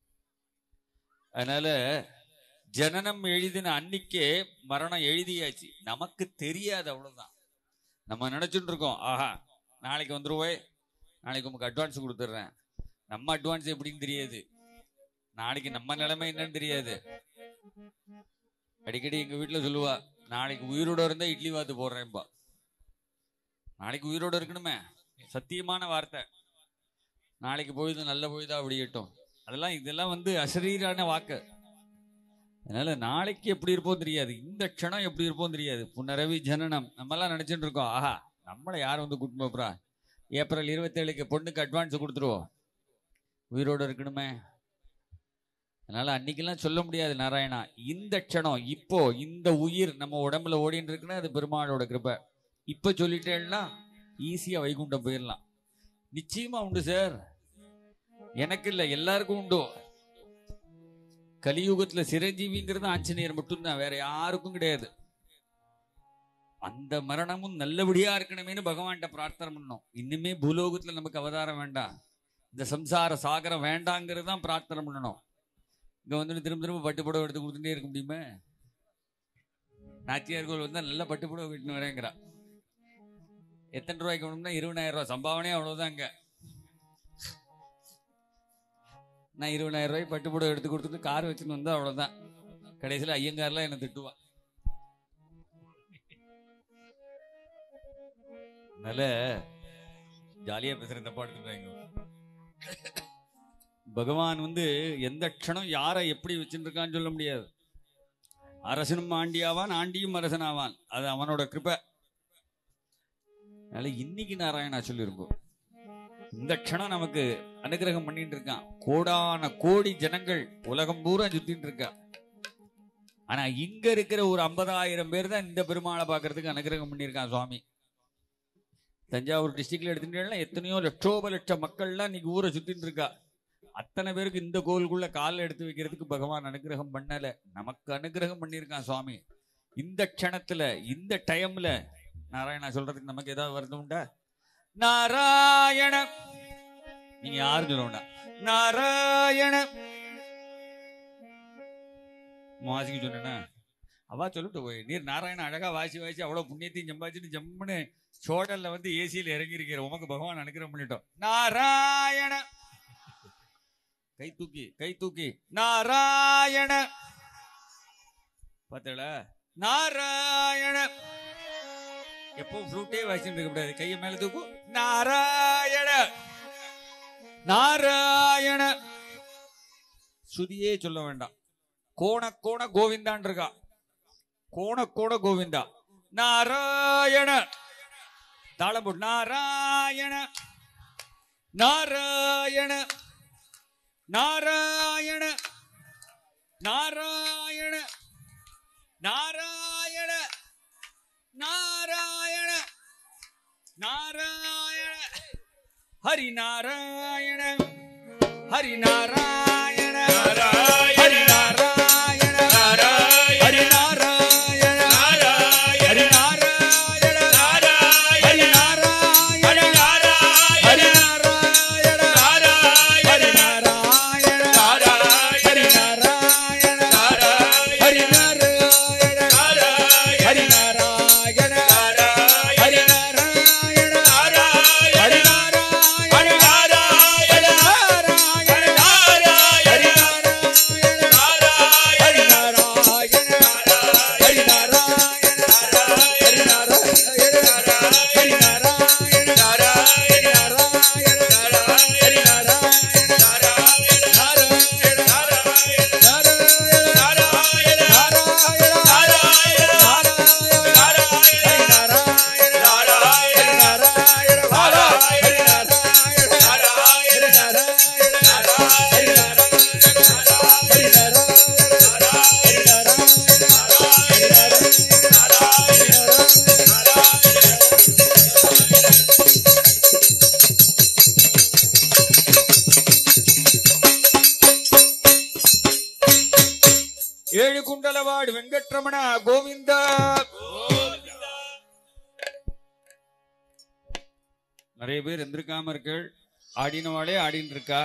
அதனால ஜனனம் எழுதின அன்னைக்கே மரணம் எழுதியாச்சு. நமக்கு தெரியாது, அவ்வளவுதான். நம்ம நினைச்சுட்டு இருக்கோம், ஆஹா நாளைக்கு வந்துருவோய், நாளைக்கு உனக்கு அட்வான்ஸ் கொடுத்துட்றேன். நம்ம அட்வான்ஸ் எப்படின்னு தெரியாது, நாளைக்கு நம்ம நிலைமை என்னன்னு தெரியாது. அடிக்கடி எங்க வீட்டுல சொல்லுவா, நாளைக்கு உயிரோட இருந்தா இட்லி வாத்து போடுறேன்பா. நாளைக்கு உயிரோட இருக்கணுமே, சத்தியமான வார்த்தை. நாளைக்கு பொழுது நல்ல பொழுதா விடியட்டும். இதெல்லாம் வந்து அசரீரான வாக்கு. அதனால நாளைக்கு எப்படி இருப்போம் தெரியாது, இந்த க்ஷணம் எப்படி இருப்போம் தெரியாது. புனரவி ஜனனம். நம்ம எல்லாம் நினைச்சுட்டு இருக்கோம், ஆஹா நம்மளை யாரும் வந்து கூட்டு போறா, ஏப்ரல் 27க்கு பொண்ணுக்கு அட்வான்ஸ் கொடுத்துருவோம், உயிரோட இருக்கணுமே. அதனால அன்னைக்கெல்லாம் சொல்ல முடியாது நாராயணா. இந்த க்ஷணம் இப்போ இந்த உயிர் நம்ம உடம்புல ஓடின்னு இருக்குன்னா அது பெருமாளோட கிருபை. இப்ப சொல்லிட்டேன்னா ஈஸியா வைகுண்டம் போயிடலாம். நிச்சயமா உண்டு சார், எனக்கு இல்ல எல்லாருக்கும் உண்டு. கலியுகத்துல சிரஞ்சீவிங்கிறது ஆஞ்சநேயர் மட்டும்தான், வேற யாருக்கும் கிடையாது. அந்த மரணமும் நல்லபடியா இருக்கணுமேனு பகவான்கிட்ட பிரார்த்தனை பண்ணோம். இன்னுமே பூலோகத்துல நமக்கு அவதாரம் வேண்டாம், இந்த சம்சார சாகரம் வேண்டாங்கிறது தான் பிரார்த்தனை பண்ணணும். இங்க வந்துட்டு திரும்ப திரும்ப பட்டுப்புடவை எடுத்து கொடுத்துட்டே இருக்க முடியுமே? நாச்சியார்கள் வந்தா நல்ல பட்டுப்புடவை கட்டின்னு வரேங்கிறா. எத்தனை ரூபாய்க்கு வேணும்னா 20,000 ரூபாய் சம்பாவனையே, அவ்வளவுதான். இங்க நான் 20,000 ரூபாய் பட்டுப்புடவை எடுத்து கொடுத்துட்டு கார் வச்சுன்னு வந்தா அவ்வளவுதான். கடைசியில் ஐயங்காரெல்லாம் என்னை திட்டுவா. அதனால ஜாலியா பேசுற இந்த பாடுத்துட்டாங்க. பகவான் வந்து எந்த க்ஷணம் யாரை எப்படி வச்சுருக்கான்னு சொல்ல முடியாது. அரசனும் ஆண்டியாவான், ஆண்டியும் அரசனாவான், அது அவனோட கிருபை. அதனால இன்னைக்கு நாராயணா சொல்லியிருக்கோம், இந்த க்ஷணம் நமக்கு அனுகிரகம் பண்ணிட்டு இருக்கான். கோடான கோடி ஜனங்கள் உலகம் பூரா சுத்திட்டு இருக்கா. ஆனா இங்க இருக்கிற ஒரு 50,000 பேர் தான் இந்த பெருமாளை பார்க்கறதுக்கு அனுகிரகம் பண்ணியிருக்கான் சுவாமி. தஞ்சாவூர் டிஸ்ட்ரிக்ட்ல எடுத்துட்டேன்னா எத்தனையோ லட்ச மக்கள்லாம் இன்னைக்கு ஊரை சுத்திட்டு இருக்கா. அத்தனை பேருக்கு இந்த கோவிலுக்குள்ள காலில் எடுத்து வைக்கிறதுக்கு பகவான் அனுகிரகம் பண்ணல, நமக்கு அனுகிரகம் பண்ணியிருக்கான் சுவாமி. இந்த க்ஷணத்துல இந்த டைம்ல நாராயணா சொல்றதுக்கு நமக்கு ஏதாவது வருத்தம் உண்டா? நாராயண நீங்க யாரும் சொல்ல வேண்டாம். நாராயண மாசிக்கு சொன்னா அவா சொல்லிட்டு போய் நீர் நாராயண அழகா வாசி வாசி அவ்வளவு புண்ணியத்தையும் சம்பாதிச்சுன்னு ஜம்முன்னு சோடல்ல வந்து ஏசியில் இறங்கி இருக்கிற உமக்கு பகவான் அனுகிரகம் பண்ணிட்டோம். நாராயண கை தூக்கி நாராயண பார்த்தல நாராயண. எப்போ ஃப்ளூட்டே வாசிச்சுட்டு இருக்க கூடாது, கையை மேல தூக்கும். நாராயண நாராயண சுதியே சொல்ல வேண்டாம். கோண கோவிந்தான் இருக்கா, கோண கோவிந்தா. நாராயண தாளம் போட்டு நாராயண நாராயண நாராயண நாராயண நாராயண நாராயண நாராயண ஹரி நாராயண ஹரி நாராயண ஹரி நாராயண ஹரி நாராயண ஹரி நாராயண ஹரி நாராயண ஹரி நாராயண ஹரி நாராயண ஹரி நாராயண ஹரி நாராயண ஹரி நாராயண ஹரி நாராயண ஹரி ஏழு குண்டலவாடு வெங்கட்ரமண கோவிந்தா. நிறைய பேர் எந்திருக்காம இருக்கள், ஆடினவாளே ஆடின்னு இருக்கா.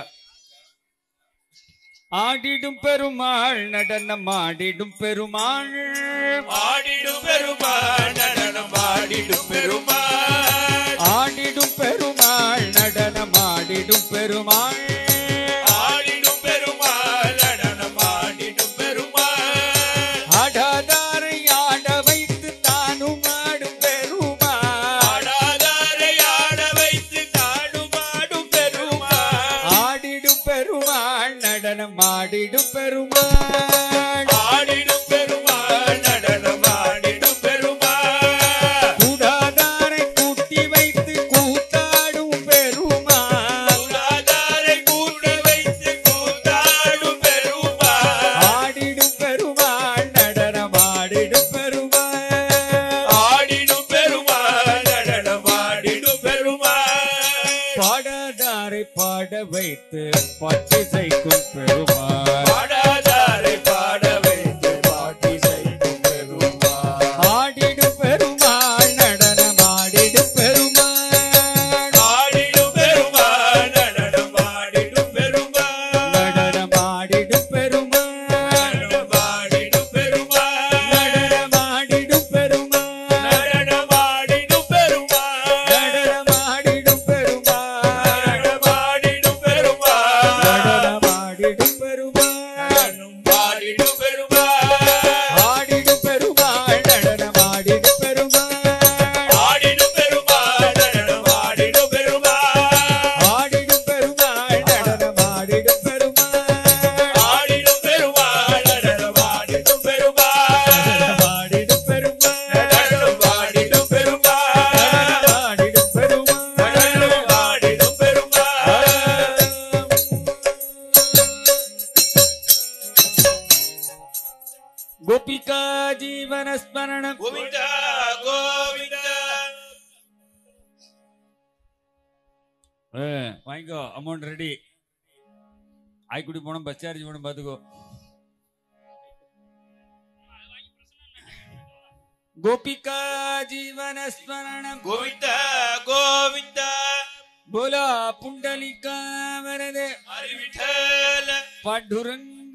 ஆடிடும் பெருமாள் நடனம் ஆடிடும் பெருமாள் ஆடிடும் பெருமாள் நடனம் ஆடிடும் பெருமாள் ஆடிடும் பெருமாள் நடனம் ஆடிடும் பெருமாள் ஆடிடும் பெருமாள் நடனம் ஆடிடும் பெருமாள் ஆடாதாரை ஆட வைத்து தானும் ஆடும் பெருமாள் ஆடாதாரை ஆட வைத்து தானும் ஆடும் பெருமாள் ஆடிடும் பெருமாள் நடனம் ஆடிடும் பெருமாள் ஆடிடும் பெருமாள் நடனம் ஆடிடும் பெருமாள் கூடாதாரை கூட்டி வைத்து கூத்தாடும் பெருமாள் கூடாதாரை கூட்டி வைத்து கூத்தாடும் பெருமாள் ஆடிடும் பெருமாள் நடனம் ஆடிடும் பெருமாள் ஆடிடும் பெருமாள் நடனம் ஆடிடும் பெருமாள் பாடாதாரை பாட வைத்து பட்டிசைக்கும் பெருமாள் பாடாதாரை பாட வைத்து பாட்டி செய்யும் பெருமாள் ஆடிடும் பெருமாள் நடனம் ஆடிடும் பெருமாள் ஆடிடும் பெருமாள் நடனம் ஆடிடும் பெருமாள் நடனம் ஆடிடும் பெருமாள் நடனம் ஆடிடும் பெருமாள் நடனம் ஆடிடும் பெருமாள் நடனம் ஆடிடும் பெருமாள் நடனம் ஆடிடும் பெருமாள் நடனம் ஆடிடும் பெருமாள் நடனம் ஆடிடும் பெருமாள் நடனம் ஆடிடும் பெருமாள் ஆடிடும் பெருமாள் நடனம் ஆடிடும் பெருமாள் ஆடிடும் பெருமாள் நடனம் ஆடிடும் பெருமாள் ஆடிடும் பெருமாள் நடனம் ஆடிடும் பெருமாள் ஆடிடும் பெருமாள் நடனம் ஆடிடும் பெருமாள் ஆடிடும் பெருமாள் நடனம் ஆடிடும் பெருமாள் ஆடிடும் பெருமாள் நடனம் ஆடிடும் பெருமாள் கோபிகா ஜீவன ஸ்மரணம் கோவிந்தா கோவிந்தா வாங்கிக்கோ, அமௌண்ட் ரெடி. ஆய்க்குடி போனோம், பஸ் சார்ஜ் போனோம், பார்த்துக்கோ. கோபிகா ஜீவன ஸ்மரணம் கோவிந்தா கோவிந்தா போலா புண்டலிகா வரதே ஹரி விட்டல பாண்டுரங்க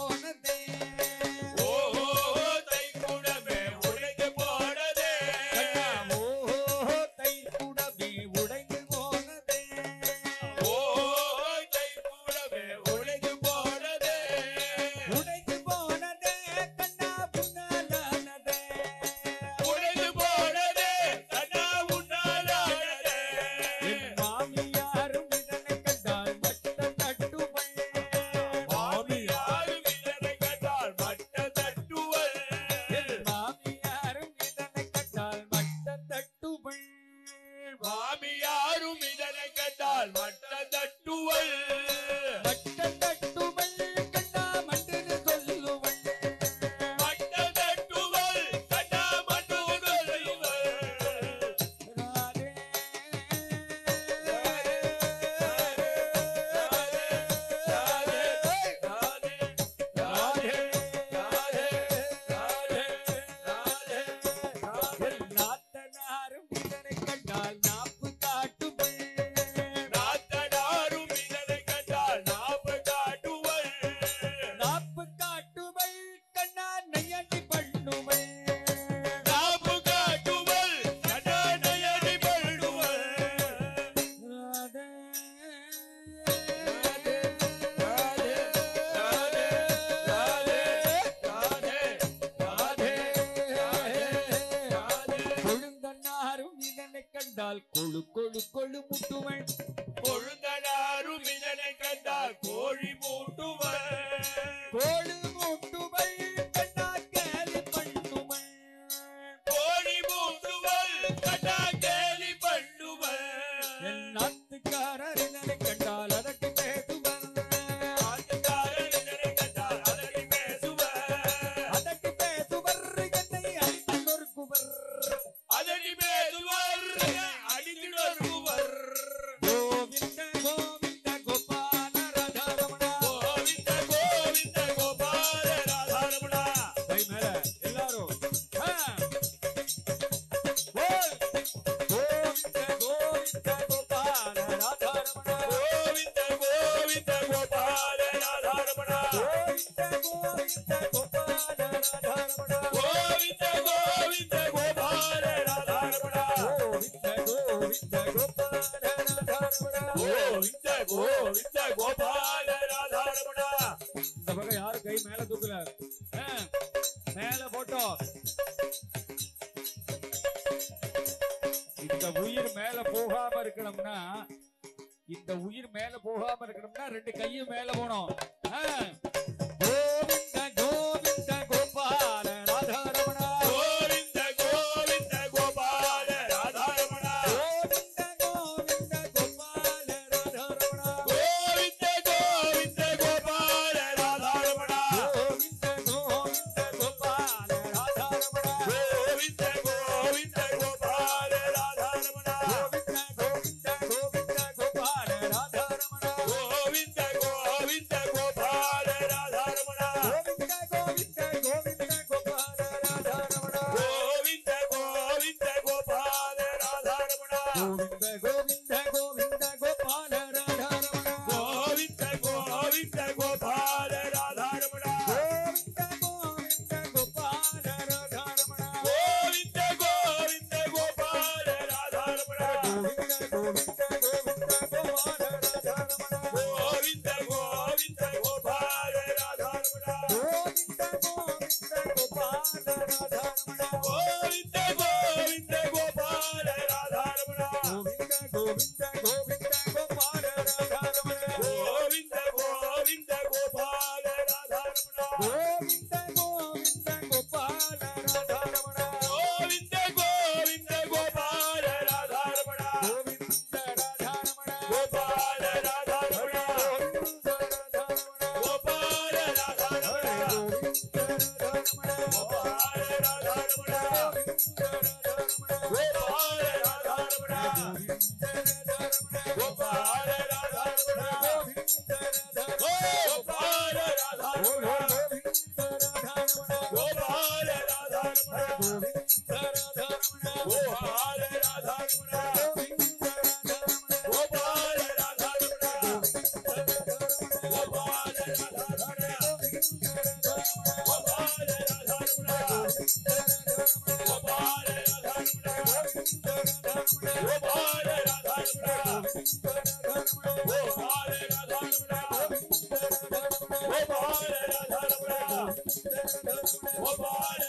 மாமியாரும் இதனை கண்டால் மட்ட தட்டுவள் கொழு கொழு கொழு முட்டுவன் கொழுந்தனாரும் இதனை கண்டால் கோழி மூட்டுவன் கோழி மூட்டுவன் கண்டா கேலி பண்ணுவன் கோழி மூட்டுவன் கண்டா கேலி பண்ணுவன் என் நாட்டுக்காரர் இதனை கண்டால் அதற்கு பேசுவன் நாட்டுக்காரர் இதனை கண்டால் அதற்கு பேசுவன் அதற்கு பேசுவர் என்னை அடித்து நொறுக்குவர் அதனை பேசுவர் யாரு கை மேல தூக்கல மேல போட்டோ இந்த உயிர் மேல போகாம இருக்கணும்னா ரெண்டு கையும் மேல போனோம் கோவிந்த கோவிந்த கோபால ராதாரமணா கோவிந்த கோவிந்த கோபால ராதாரமணா கோவிந்த கோவிந்த கோபால ராதாரமணா கோவிந்த கோவிந்த கோபால ராதாரமணா கோவிந்த கோவிந்த கோபால ராதாரமணா கோவிந்த கோவிந்த கோபால ராதாரமணா கோவிந்த கோவிந்த கோவிந்த கோபால ராதாரமணா கோவிந்த கோவிந்த கோபால ராதாரமணா கோவிந்த கோவிந்த கோவிந்த கோபால ராதாரமணா கோவிந்த கோவிந்த கோபால ராதாரமணா கோவிந்த கோவிந்த கோவிந்த கோபால ராதாரமணா கோவிந்த கோவிந்த கோபால ராதாரமணா கோவிந்த கோவிந்த கோபால ராதாரமணா கோவிந்த கோவிந்த கோபால ராதாரமணா கோவிந்த கோவிந்த கோவிந்த கோபால ராதாரமணா கோவிந்த கோவிந்த கோபால ராதாரமணா கோவிந்த கோவிந்த கோபால ராதாரமணா கோவிந்த கோவிந்த கோபால ராதாரமணா கோவிந்த கோவிந்த கோவிந்த கோபால ராதாரமணா கோவிந்த கோவிந்த கோபால ராதாரமணா கோவிந்த கோவிந்த கோபால ராதாரமணா கோவிந்த கோவிந்த கோபால ராதாரமணா கோவிந்த ராதாரமணா கோபால ராதாரமணா கோபால ராதாரமணா கோவிந்த ராதாரமணா கோபால ராதாரமணா கோபால ராதாரமணா கோபால ராதாரமணா கோபால ராதாரமணா கோபால ராதாரமணா கோபால ராதாரமணா கோபால ராதாரமணா கோபால ராதாரமணா கோபால ராதாரமணா கோபால ராதாரமணா கோபால ராதாரமணா கோபால ராதாரமணா கோபால ராதாரமணா கோபால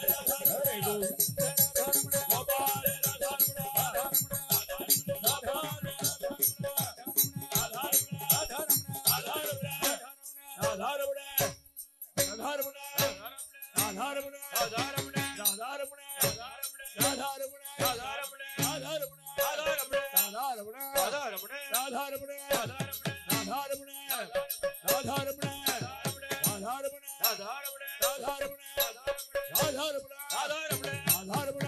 ராதாரமணா ராதாரமண ராதாரமண ராதாரமண ராதாரமண ராதாரமண ராதாரமண ராதாரமண ராதாரமண ராதாரமண ராதாரமண ராதாரமண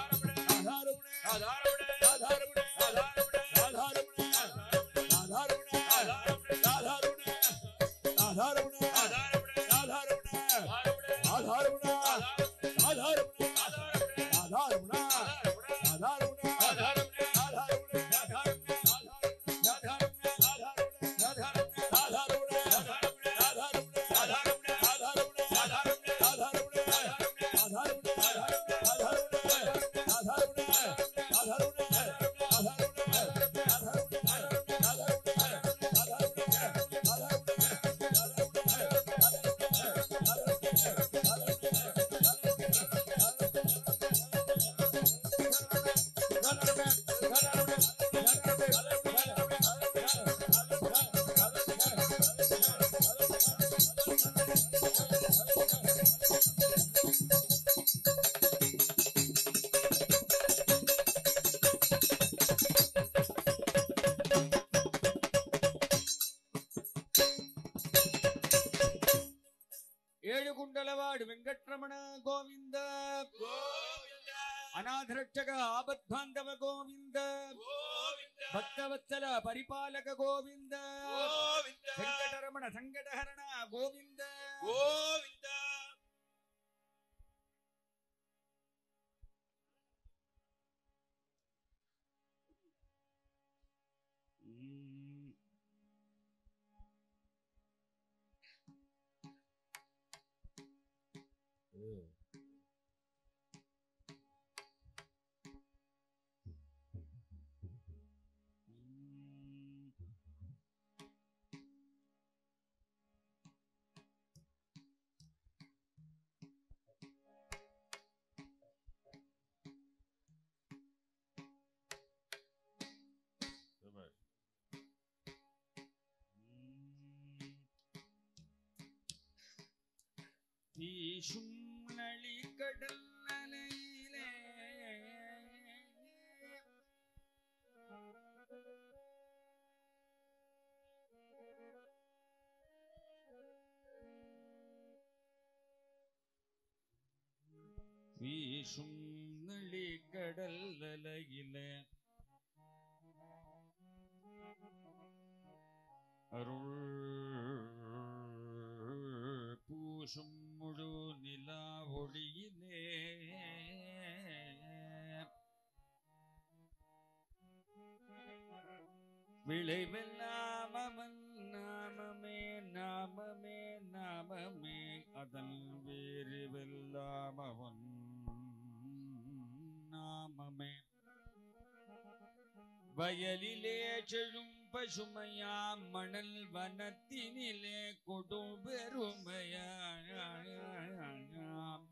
ఏడుగుండలవాడు వెంకట్రమణ గోవింద అనాథరక్షక ఆపద్బాంధవ గోవింద భక్తవత్సల పరిపాలక గోవింద వెంకటరమణ సంకటహరణ గోవింద గోవింద. வீசும் நளிகடல் அலையிலே வீசும் நளிகடல் அலையிலே அருள் பூசும் முழு நிலா ஒளியிலே விளைவெல்லாம் அவன் நாமமே நாமமே நாமமே அதன் வேறு வெல்லாம் அவன் நாமமே. வயலிலே செழும் பசுமையாம் மணல் வனத்தினிலே கொடும் பெருமையாம்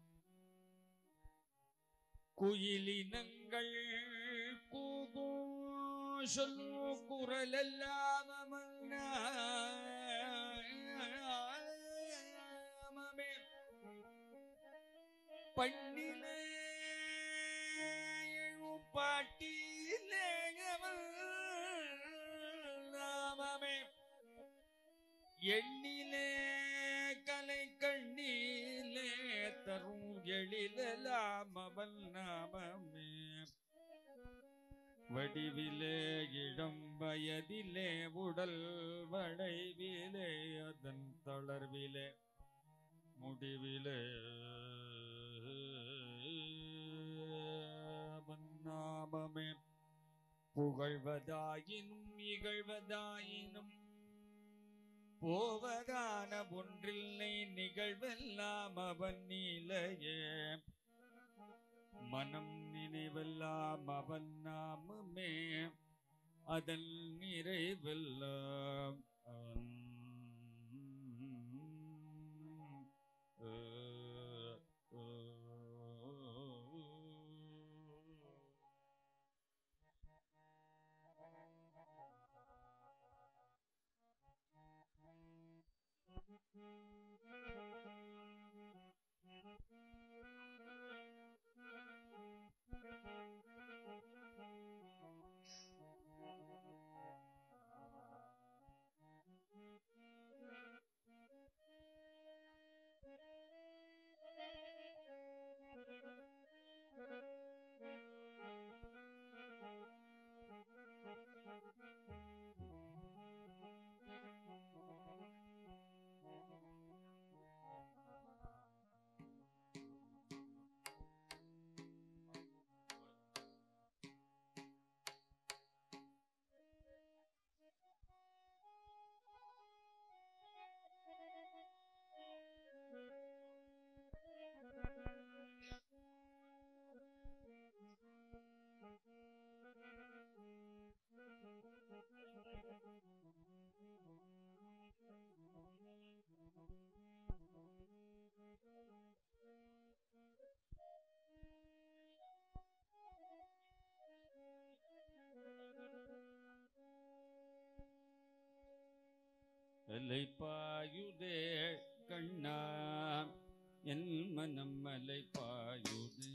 குயிலினங்கள் கூகும் சொல்லும் குரலெல்லாம் நாமமே. பண்ணிலே பாட்டிலே நாமமே. எண்ணிலே கலை கண்ணிலே தரும் எழிலாம் அவன் நாமமே. வடிவிலே இளம் வயதிலே உடல் வளைவிலே அதன் தளர்விலே முடிவிலே அவன் நாமமே. புகழ்வதாயினும் இகழ்வதாயினும் போவதான ஒன்றில்லை நிகழ்வெல்லாம் அவன் நீலையே. மனம் நினைவெல்லாம் அவன் நாமமே அதன் நிறைவெல்லாம் அவன் அலைப்பாயுதே கண்ணா என் மனம் அலைப்பாயுதே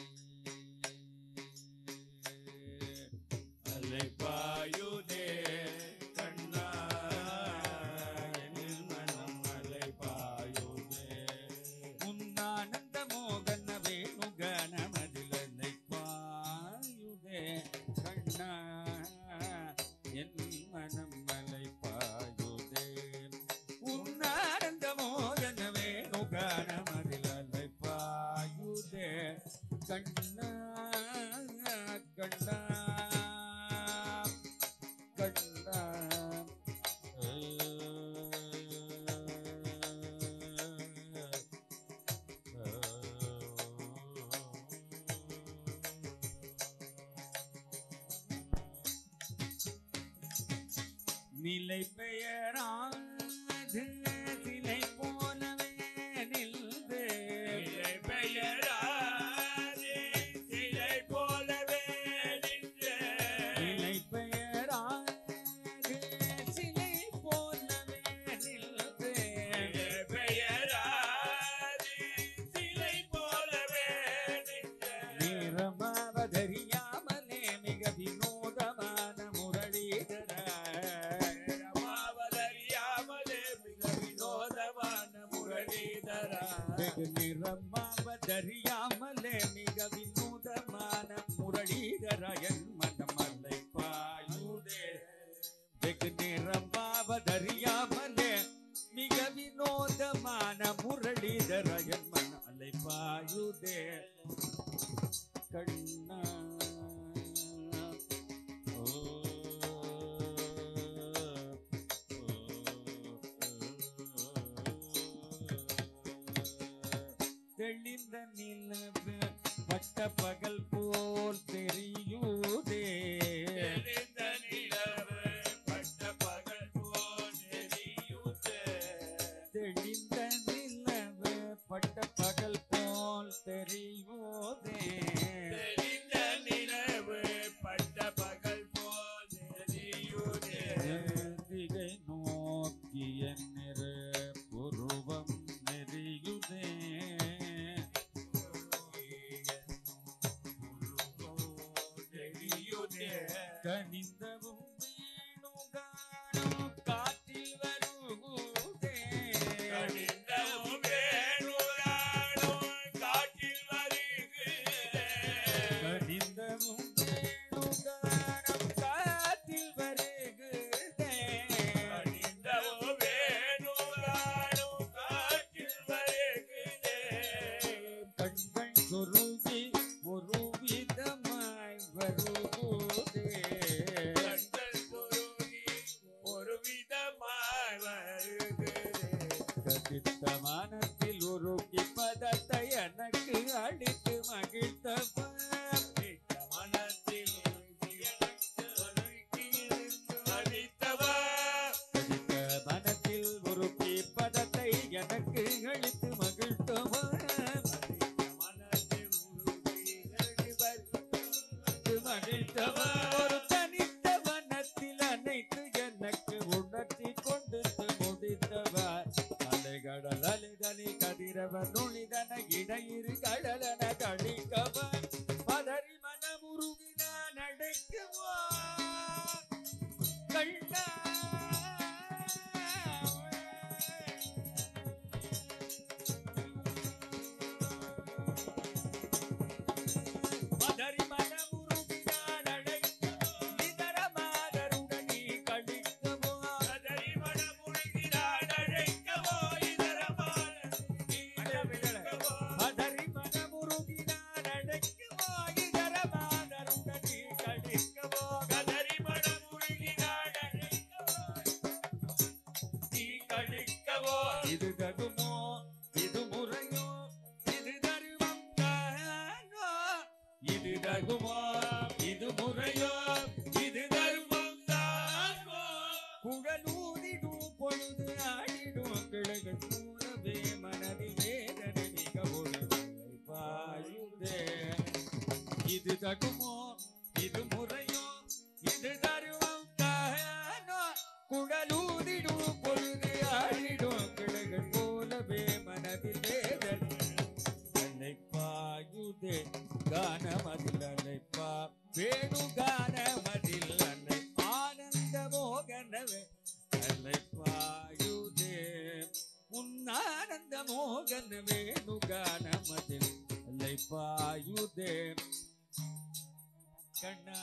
அலைப்பாயுதே கண்ணா என் மனம் அலைப்பாயுதே உன்னானந்த மோகன வேணுகணமதில் அலைப்பாயுதே கண்ணா என் மனம் அலைப்பாயுதே உன்னானந்த மோகன வேணுகணமதில் அலைப்பாயுதே கண்ணா கண்ணா கண்ணா நிலை பெயராது சிலை போலவே நின்று நிலை பெயராது சிலை போலவே நின்று நிலை பெயராது சிலை போலவே நின்று நிலை பெயராது சிலை போலவே நின்று நிறமாவதறியாமலே மிக வினோதமான முரளிதர மாவதறியாமலே மிக வினோதமான முரளிதரா வெகு நிறமாவதறியாமலே மிக வினோதமான முரளிதர என் மனம் அலைப்பாயுதே வெகு நிறமாவதறியாமலே மிக வினோதமான முரளிதர என் மனம் அலைப்பாயுதே கண்ணா ஓ தெளிந்த நிலவு பட்ட பகல் போல் தெரியுதே தெரிந்த நிலவு பட்ட பகல் போல் தெரியுதே தெளிந்த நிலவு பட்ட பகல் போல் தெரியுதே தெரிந்த நிலவு பட்ட பகல் போல் தெரியுதே திகை நோக்கிய நிற புருவம் நெறியுதே தெரியுதே கனிந்தவும் வேணுகானம் காற்றில் வருகுதே கனிந்தவும் வேணுகானம் காற்றில் வருகிறே கனிந்தவும் வேணுகானம் காற்றில் வருகுதே கனிந்தவும் வேணுகானம் காற்றில் வருகிறே கண்கள் சொருகி ஒரு விதமாய் வருகுதே கண்கள் குருகி ஒரு விதமாய் வருகிறே கதித்த மனத்தில் உருகி பதத்தை எனக்கு அளித்து மகிழ்த்தவன் மனத்தில் அளித்தவா கதித்த மனத்தில் உருகி பதத்தை எனக்கு அளித்து மகிழ்த்தவன் மனத்தில் மகிழ்த்தவன் ஒரு தனித்த வனத்தில் அனைத்து எனக்கு உணர்த்தி கொண்டு முடித்தவர் அலைகடல் அலைதனி கதிரவன் நுழிதன இடையிரு கடலன கழிக்கவன் பதறி மனமுருகினான் அடைக்குவா கண்ணா இது தகுமோ இது முறையோ இது தருவம் தானோ இது தகுமோ இது முறையோ இது தருவம் தானோ குழலூதிடும் பொழுது ஆடிடும் கிளைகள் கூறவே மனதில் வேதனை மிக ஒழுங்கை பாயுதே இது தகுமோ இது முறையோ இது தருவம் தானோ குழலூதிடும் பொழுது ஆடிடும் கிளைகள் போலவே மனதில் வேதனை பாயுதே கானமதில் அலைப்பா வேணு கானமதில் அலை ஆனந்த மோகனவே அலைப்பாயுதே உன்னானந்த மோகன வேணு கானமதில் அலைப்பாயுதே கண்ணா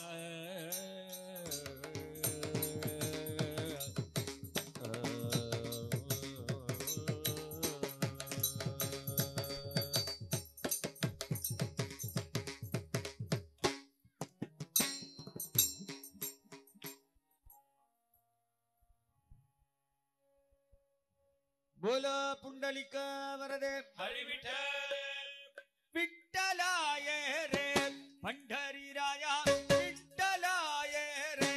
बोलो पुंडलिक वरदे हरि विठ्ठल विठ्ठलाय रे पंढरी राया विठ्ठलाय रे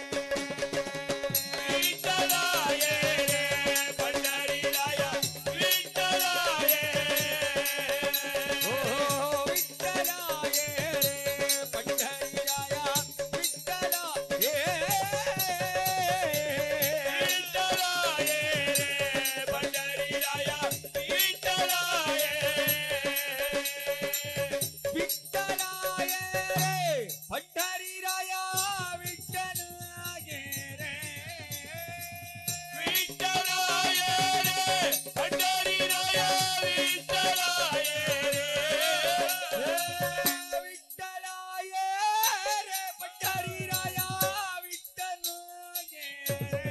विठ्ठलाय रे पंढरी राया विठ्ठलाय ओ विठ्ठलाय रे पंढरी राया विठ्ठलाय विठ्ठलाय रे पंढरी राया विठ्ठलाय विठ्ठलाय रे पंढरी राया विठ्ठलाय रे विठ्ठलाय रे पंढरी राया विठ्ठलाय रे विठ्ठलाय रे पंढरी राया विठ्ठलाय रे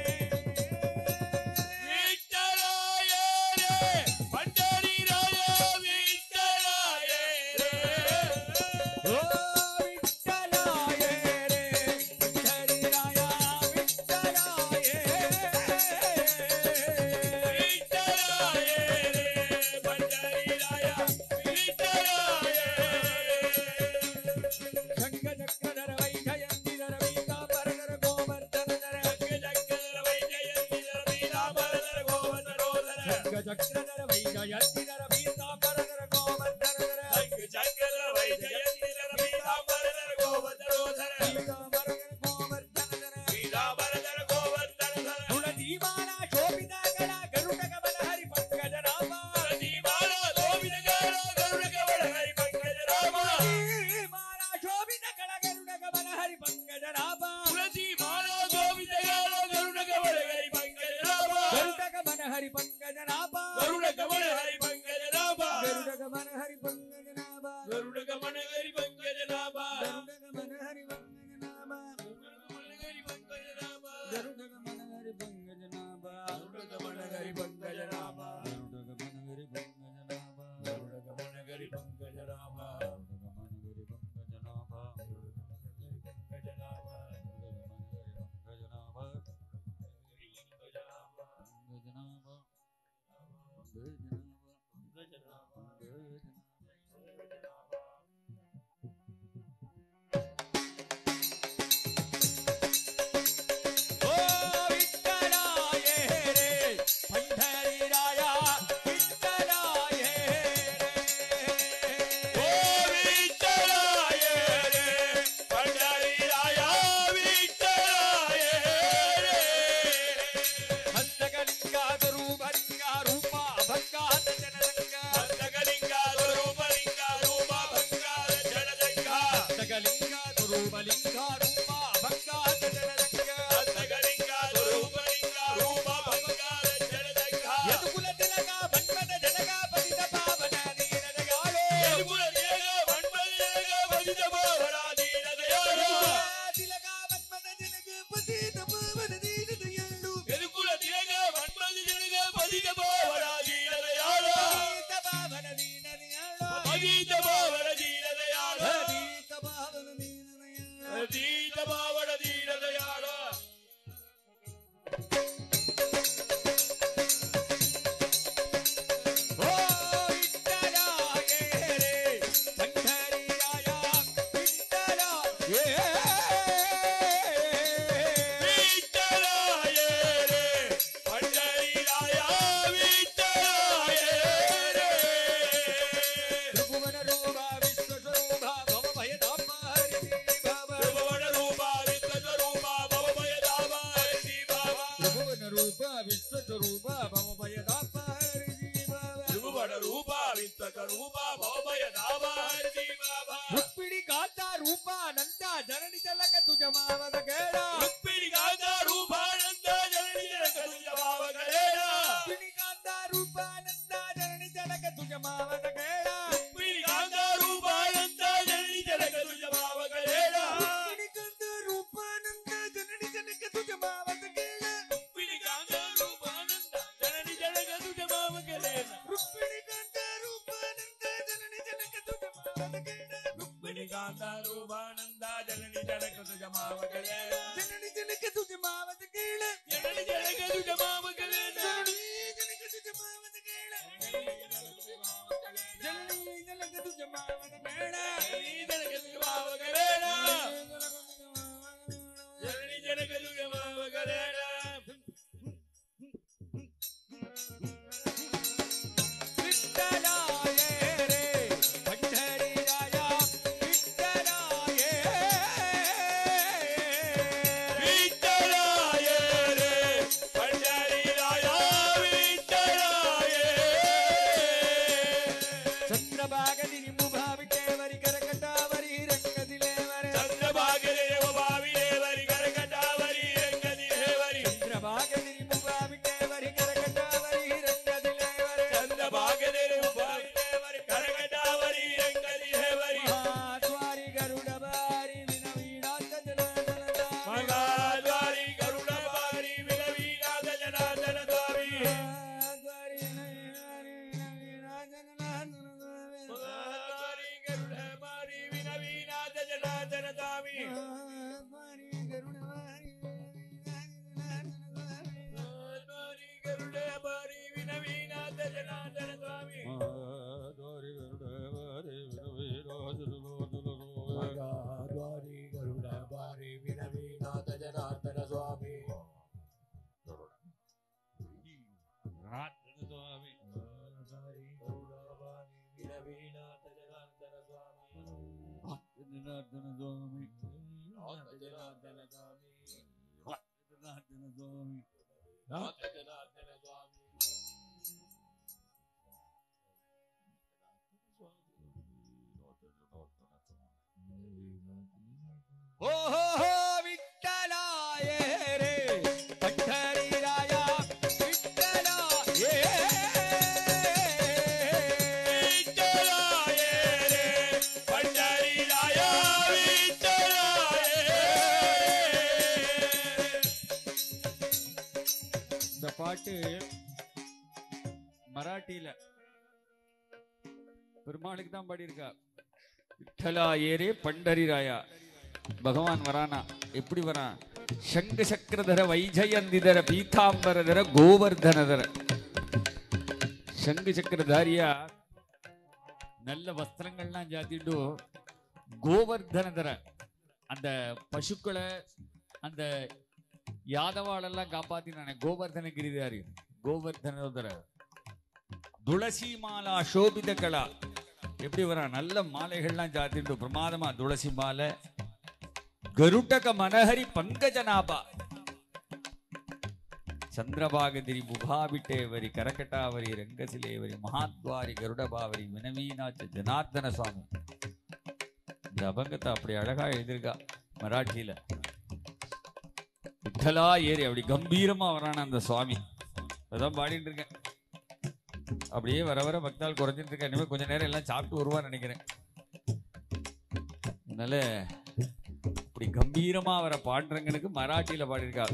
विठ्ठलाय रे पंढरी राया विठ्ठलाय रे ओ विठ्ठलाय रे पंढरी राया विठ्ठलाय विठ्ठलाय रे पंढरी राया विठ्ठलाय शंख चक्रधर वैजयंतीधर वीतांबरधर गोवर्धनधर जगदर वैजयंतीधर वीतांबरधर गोवर्धनोधर शंख चक्रधर वैजयंतीधर वीतांबरधर गोवर्धनधर जगदर वैजयंतीधर वीतांबरधर गोवर्धनोधर वीतांबरधर गोवर्धनधर वीतांबरधर गोवर्धनोधर गुणदीवाना शोभितागला गरुडकमल हरि पंकज रामा दीवाना गोविंदगार गरुडकमल हरि पंकज रामा दीवाना शोभितागला गरुडकमल हरि पंकज रामा दीवाना गोविंदगार गरुडकमल हरि पंकज रामा गरुडकमल हरि पंकज रामा गरुडकमल हरि पंकज रामा गरुडकमल हरि पंकज रामा गरुडकमल हरि पंकज रामा गरुडकमल हरि पंकज रामा गरुडकमल हरि पंकज रामा गरुडकमल हरि पंकज रामा गरुडकमल हरि पंकज रामा गरुडकमल हरि पंकज रामा गरुडकमल हरि पंकज रामा ओ विठ्ठलाय रे पंढरी राया विठ्ठलाय ओ विठ्ठलाय रे पंढरी राया विठ्ठलाय रे हस्तकलिंगा स्वरूपलिंगा रूपा भक्का जनरंगा हस्तकलिंगा स्वरूपलिंगा रूपा भक्का जनरंगा हस्तकलिंगा स्वरूपलिंगा रूपा भक्का जनरंगा हस्तकलिंगा स्वरूपलिंगा रूपा भक्का जनरंगा यदुकुल तिलका मन्मथ जनका पतित पावन दीनदयालो यदुकुल तिलका पतित पावन दीनदयालो तिलका मन्मथ जनक पतित पावन दीनदयालो यदुकुल तिलका मन्मथ जनक पतित पावन दीनदयालो पतित पावन दीनदयालो पतित पावन दीनदयालो अतीत पावन दीनदयालो जननी झलक तुझ्या मावत केला रुक्मिणी कांता रूपानंद जननी झलक तुझ्या मावत केला रुक्मिणी कांता रूपानंद जननी झलक तुझ्या मावत केला रुक्मिणी कांता रूपानंद जननी झलक तुझ्या मावत केला रुक्मिणी कांता रूपानंद जननी झलक तुझ्या मावत केला रुक्मिणी कांता रूपानंद जननी झलक तुझ्या मावत केला रुक्मिणी कांता रूपानंद जननी झलक तुझ्या मावत केला रुक्मिणी कांता रूपानंद जननी झलक तुझ्या मावत केला जननी झलक तुझ्या मावत केला जननी झलक तुझ्या मावत केला जननी झलक तुझ्या मावत केला जननी झलक तुझ्या मावत केला जननी झलक तुझ्या मावत केला जननी झलक तुझ्या मावत केला மராட்டியில பெருமாளுக்கு தான் பாடியிருக்கா. விட்டலா ஏரே பண்டரிராயா. பகவான் வரானா, எப்படி வரான்? சங்க சக்கரதர வைஜயந்திதர பீதாம்பரதர கோவர்தனதர. சங்கு சக்கரதாரியா நல்ல வஸ்திரங்கள்லாம் ஜாத்திட்டு கோவர்தனதர அந்த பசுக்களை அந்த யாதவாளெல்லாம் காப்பாத்தினானே கோவர்தன கிரிதாரி கோவர்தனோதர. துளசி மாலா சோபித கலா. எப்படி வரா? நல்ல மாலைகள்லாம் ஜாத்திட்டு பிரமாதமா துளசி மாலை. கருட்டக மனஹரி பங்கஜநாபா. சந்திரபாகதிரி முகாபிட்டேவரி கரகட்டாவரி ரங்கசிலேவரி மகாத்வாரி கருடபாவரி வினவீனாச்ச ஜனார்தன சுவாமி. இந்த அபங்கத்தை அப்படி அழகா எழுதியிருக்கா மராட்டியில. விட்டலா ஏறி அப்படி கம்பீரமா வரான அந்த சுவாமி. அதான் பாடிட்டு இருக்கேன். அப்படியே வர வர பக்தால் குறைஞ்சிட்டு இருக்கேன். இனிமேல் கொஞ்ச நேரம் எல்லாம் சாப்பிட்டு வருவான்னு நினைக்கிறேன். அதனால இப்படி கம்பீரமா வர பாடுறவங்களுக்கு மராட்டியில பாடியிருக்காரு.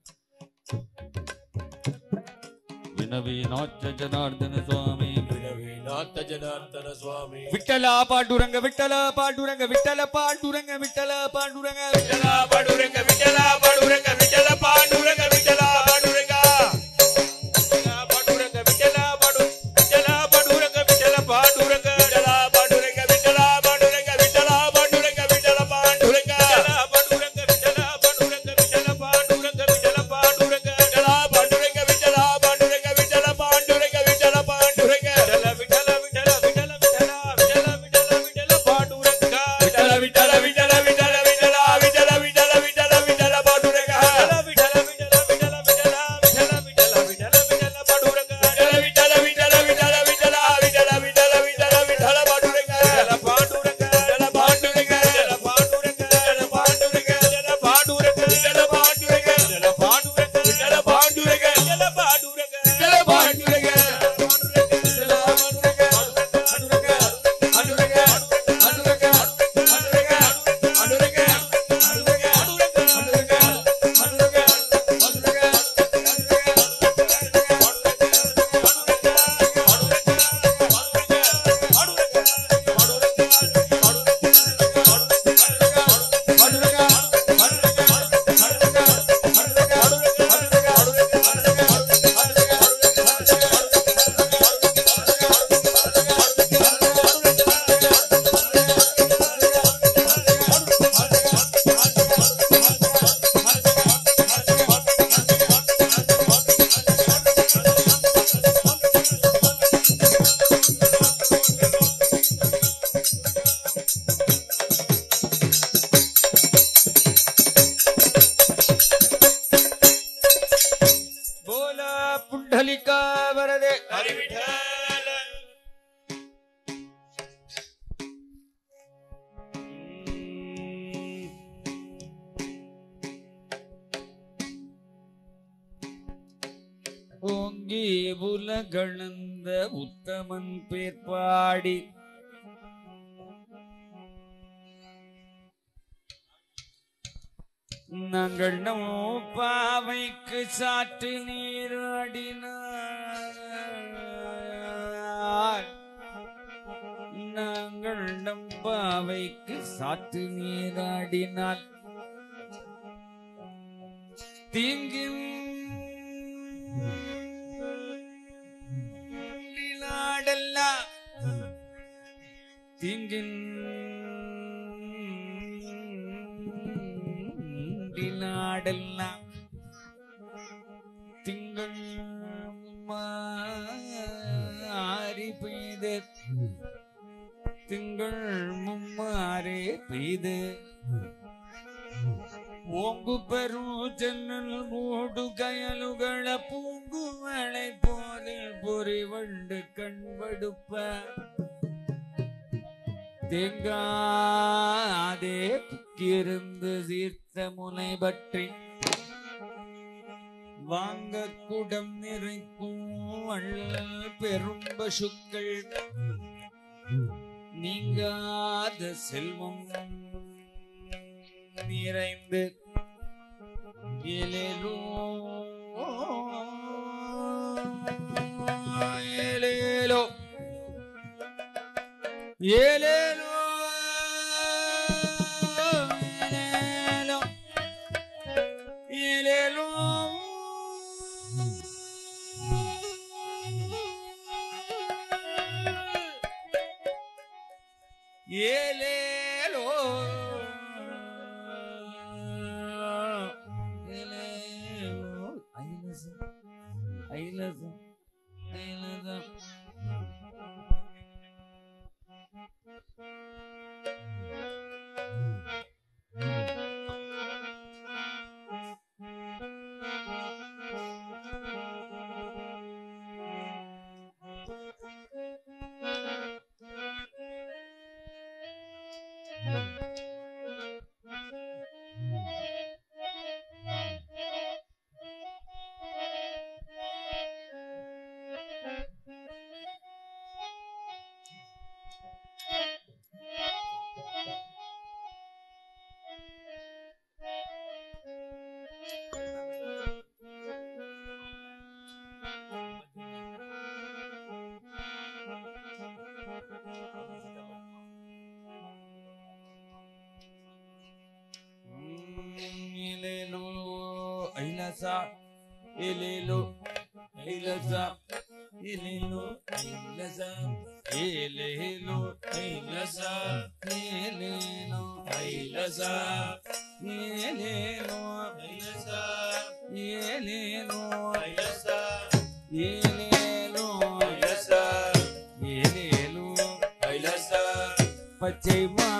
வினவீனாச்ச ஜனார்தன சுவாமி வினவீனாச்ச ஜனார்தன சுவாமி. விட்டலா பாண்டுரங்க விட்டலா பாண்டுரங்க விட்டல பாண்டுரங்க விட்டல பாண்டுரங்க விட்டலா பாண்டுரங்க விட்டலா பாண்டுரங்க விட்டல பாண்டுரங்க விட்டலா பாண்டுரங்க பாண்டுரங்க விட்டலா பாண்டு விட்டலா பாண்டுரங்க விட்டல பாண்டுரங்க விட்டலா பாண்டுரங்க விட்டலா பாண்டுரங்க விட்டலா பாண்டுரங்க விட்டல பாண்டுரங்க விட்டலா பாண்டுரங்க விட்டலா பாண்டுரங்க விட்டல பாண்டுரங்க விட்டல பாண்டுரங்க விட்டலா பாண்டுரங்க விட்டலா பாண்டுரங்க விட்டல பாண்டுரங்க விட்டல பாண்டுரங்க விட்டல விட்டல விட்டல விட்டல விட்டல விட்டல விட்டல விட்டல பாண்டுரங்க விட்டல விட்டல விட்டல விட்டல விட்டல விட்டல வருகிறது. ஓங்கி உலகளந்த உத்தமன் பேர்பாடி நாங்கள் பாவைக்கு சாற்று நீராடினார். நாங்கள் பாவைக்கு சாற்று நீராடினால் தீங்கின் தீங்கின் நாடெல்லாம் திங்கள் மாறி பெய்து திங்கள் மும்மாறே பெய்து ஓங்கு பெரும் ஜன்னல் மூடு கயலுகள பூங்குமலை போதில் பொறிவண்டு கண்படுப்ப தேங்காதே புக்கிருந்து சீர்த்த முனை பற்றி வாங்க குடம் நிறைக்கும் வள்ளல் பெரும் பசுக்கள் நீங்காத செல்வம் நிறைந்து ஏலேலோ ஏலேலோ ஏலேலோ ஏலேலோ ஏலேலோ ஐலசம் ஐலசம் Ilasa, ililo, ilasa, ililo, ilasa, ililo, ilasa, ililo, ilasa, ililo, ilasa, ililo, ilasa, ililo, ilasa, ililo, ilasa, pachima.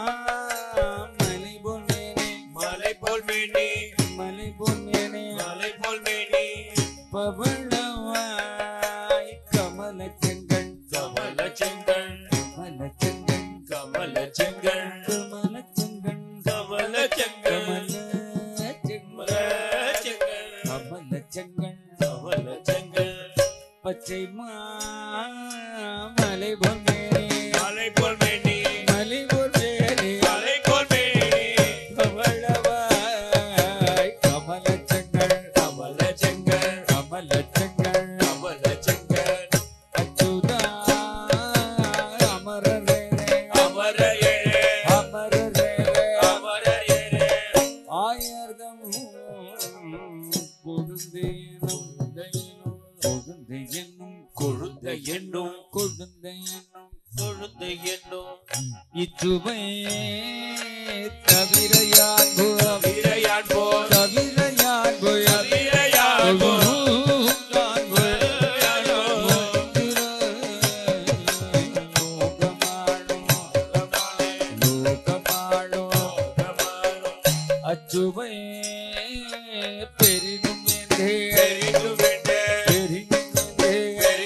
பவளவாய் கமலச்செங்கண் கமலச்செங்கண் கமலச்செங்கண் கமலச்செங்கண் கமலச்செங்கண் கமலச்செங்கண் கமலச்செங்கண் கமலச்செங்கண் பச்சை மாலை பொன்மேனி மலை பொன்மேனி மலை பொன்மேனி மலை பொன்மேனி பவளவாய் கமலச்செங்கண் கமலச்செங்கண் இச்சுவை தவிரையான் தவிரையான் போ தவிரையான் தவிரையான் போ அச்சுவை பெரிதும் பெரிதும்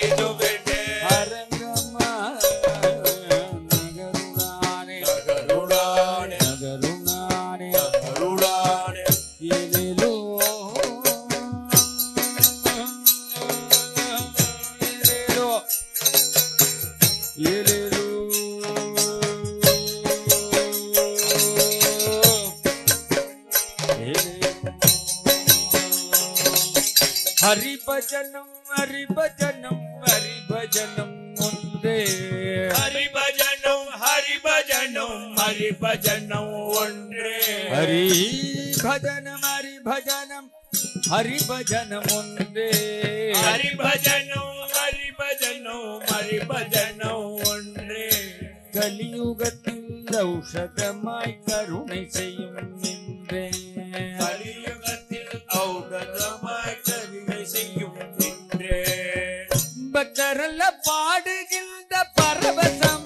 ஹரிபஜனம் ஹரிபஜனம் ஹரிபஜனம் ஒன்றே ஹரிபஜனம் ஹரிபஜனம் ஹரிபஜனம் ஒன்றே ஹரிபஜனம் ஹரிபஜனம் ஹரிபஜனம் ஒன்றே ஹரிபஜனம் ஹரிபஜனம் ஹரிபஜனம் ஒன்றே கலியுகத்தில் ஔஷதமாய் கருணை செய்யும் நின்றே கலியுகத்தில் ஔஷதமாய் கருணை செய்யும் நின்றே பக்தரல்ல பாடுகின்ற பரவசமாய்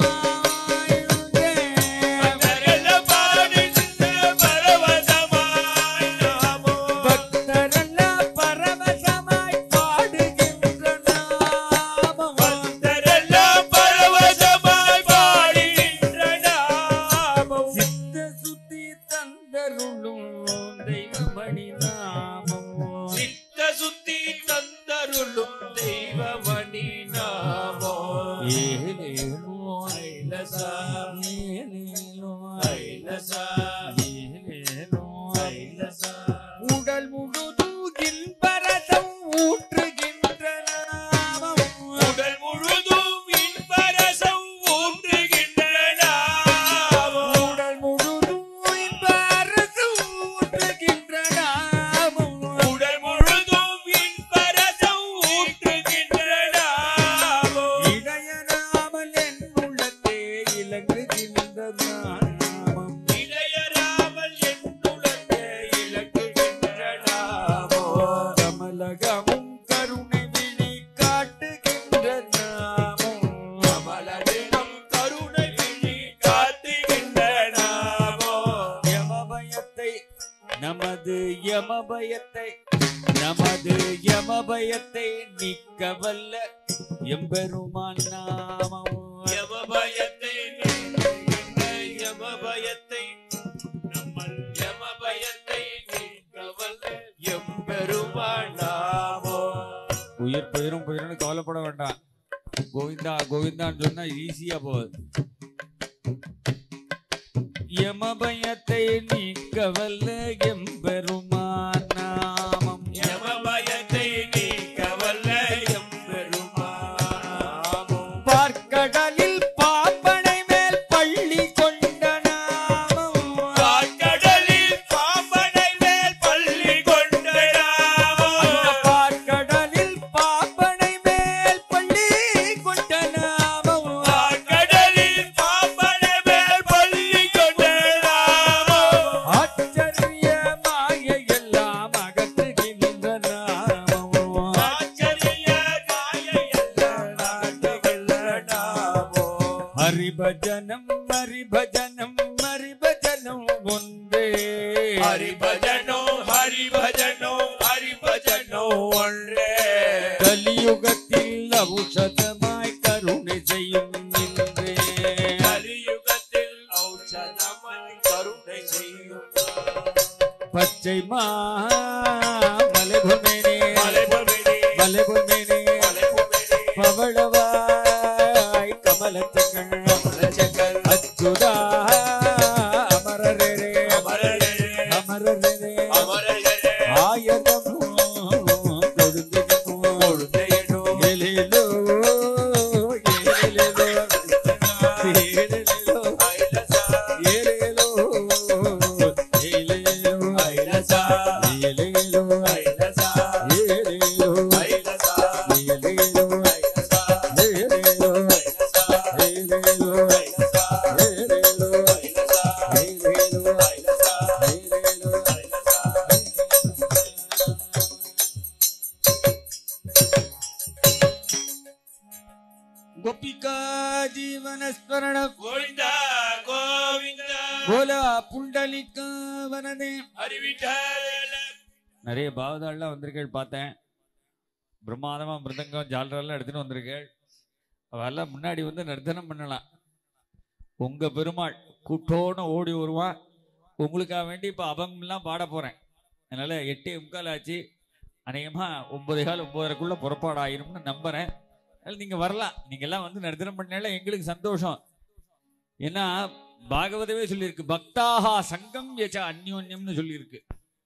பக்தரல்ல பாடுகின்ற பரவசமாய் நாமோ பக்தரல்ல பரவசமாய் பாடுகின்ற நாமம் பக்தரல்ல பரவசமாய் பாடுகின்ற நாமம் சித்த சுத்தி தந்தருளும் தெய்வமணி நாமம் சித்த சுத்தி தந்தருளும் தெய்வமணி நாமோ ஏலேலோ ஐலசா ஏலேலோ ஐலசா ஏலேலோ ஐலசா உடல் முழுதும் இன்பரசம் ஊற்றுகின்ற நாமம் உடல் முழுதும் இன்பரசம் ஊற்றுகின்ற நாமம் உடல் முழுதும் இன்பரசம் ஊற்றுகின்ற நாமம் உடல் முழுதும் இன்பரசம் ஊற்றுகின்ற நாமம் இடையராமல் என் உள்ளத்தே இலங்குகின்ற நாமம் இளையராமல் என்னுடனே இலக்குகின்ற நாமம் கமலகமும் கருணை விழி காட்டுகின்ற நாமம் கமலதினம் கருணை விழி காட்டுகின்ற நாமம் யமபயத்தை நமது யமபயத்தை நீக்க வல்ல எம்பெருமான் நாமம் யமபயத்தை நீக்குகின்ற யமபயத்தை நம்மள் யமபயத்தை நீக்கவல்ல எம்பெருமான் நாமோ உயிர் போயிரும் கவலைப்பட வேண்டாம். கோவிந்தா கோவிந்தான்னு சொன்னா ஈஸியா போகுது. யமபயத்தை நீக்க வல்ல எம்பெருமான் நாமம் யமபயத்தை நீக்கவல்ல எம்பெருமான் நாமோ பார்க்கடலில் பாம்பனை மேல் பள்ளி கொண்ட நாமம் காக்கடலில் பாம்பனை மேல் பள்ளி கொண்ட நாமம் பார்க்கடலில் பாம்பனை மேல் பள்ளி கொண்ட நாமம் காக்கடலில் பாம்பனை மேல் பள்ளி கொண்ட நாமம் ஆச்சரிய மாயை எல்லாம் அகற்றுகின்ற நாமம் ஆச்சரிய மாயையெல்லாம் நாட்டுகின்ற நாமோ ஹரிபஜனம் ஹரிபஜனம் ஹரிபஜனம் ஒன்றே ஹரிபஜனோ ஹரிபஜனோ ஹரிபஜனோ ஒன்றே கலியுகத்தில் ஔஷதமாய் கருணை செய்யும் நின்றே கலியுகத்தில் ஔஷதமாய் கருணை செய்யும் பச்சை மலைபுமேனே மலைபுமினே மலைபுமேனே மலைபுமினே பவளவாய் கமலச்சங்கள் கமலச்சங்கள் அச்சுதா அமரரே அமரரே அமரரே அமரரே ஆயதமும் கொடுந்ததும் கொடுத்தையனோ ஏலேலோ ஏலேலோ ஏலேலோ ஐலசா ஏலேலோ ஏலேலோ ஐலசா ஏலேலோ ஐலசா ஏலேலோ ஐலசா ஏலேலோ ஐலசா ஏலேலோ ஐலசா ஏலேலோ ஐலசா ஏலேலோ ஐலசா ஏலேலோ ஐலசா ஏலேலோ ஐலசா गोपिका जीवन स्मरण கோவிந்தா கோவிந்தா बोला पुंडलिक वनदे அறிவிட்டால நிறைய பாவதாள்லாம் வந்திருக்கேள் பார்த்தேன். பிரம்மாதமா மிருதங்கம் ஜாலரெல்லாம் எடுத்துன்னு வந்திருக்கேள். அவெல்லாம் முன்னாடி வந்து நர்த்தனம் பண்ணலாம். உங்க பெருமாள் கூட்டோன்னு ஓடி வருவான். உங்களுக்காக வேண்டி இப்போ அபங்கம்லாம் பாட போறேன். அதனால 8:45 ஆச்சு. அநேகமா 9:15 புறப்பாடு ஆயிரும்னு நம்புறேன். அதனால நீங்க வரலாம். நீங்க எல்லாம் வந்து நர்த்தனம் பண்ணால எங்களுக்கு சந்தோஷம். ஏன்னா பாகவதவே சொல்லியிருக்கு, பக்தாஹா சங்கம் யச்ச அந்யோன்யம்னு சொல்லியிருக்கு.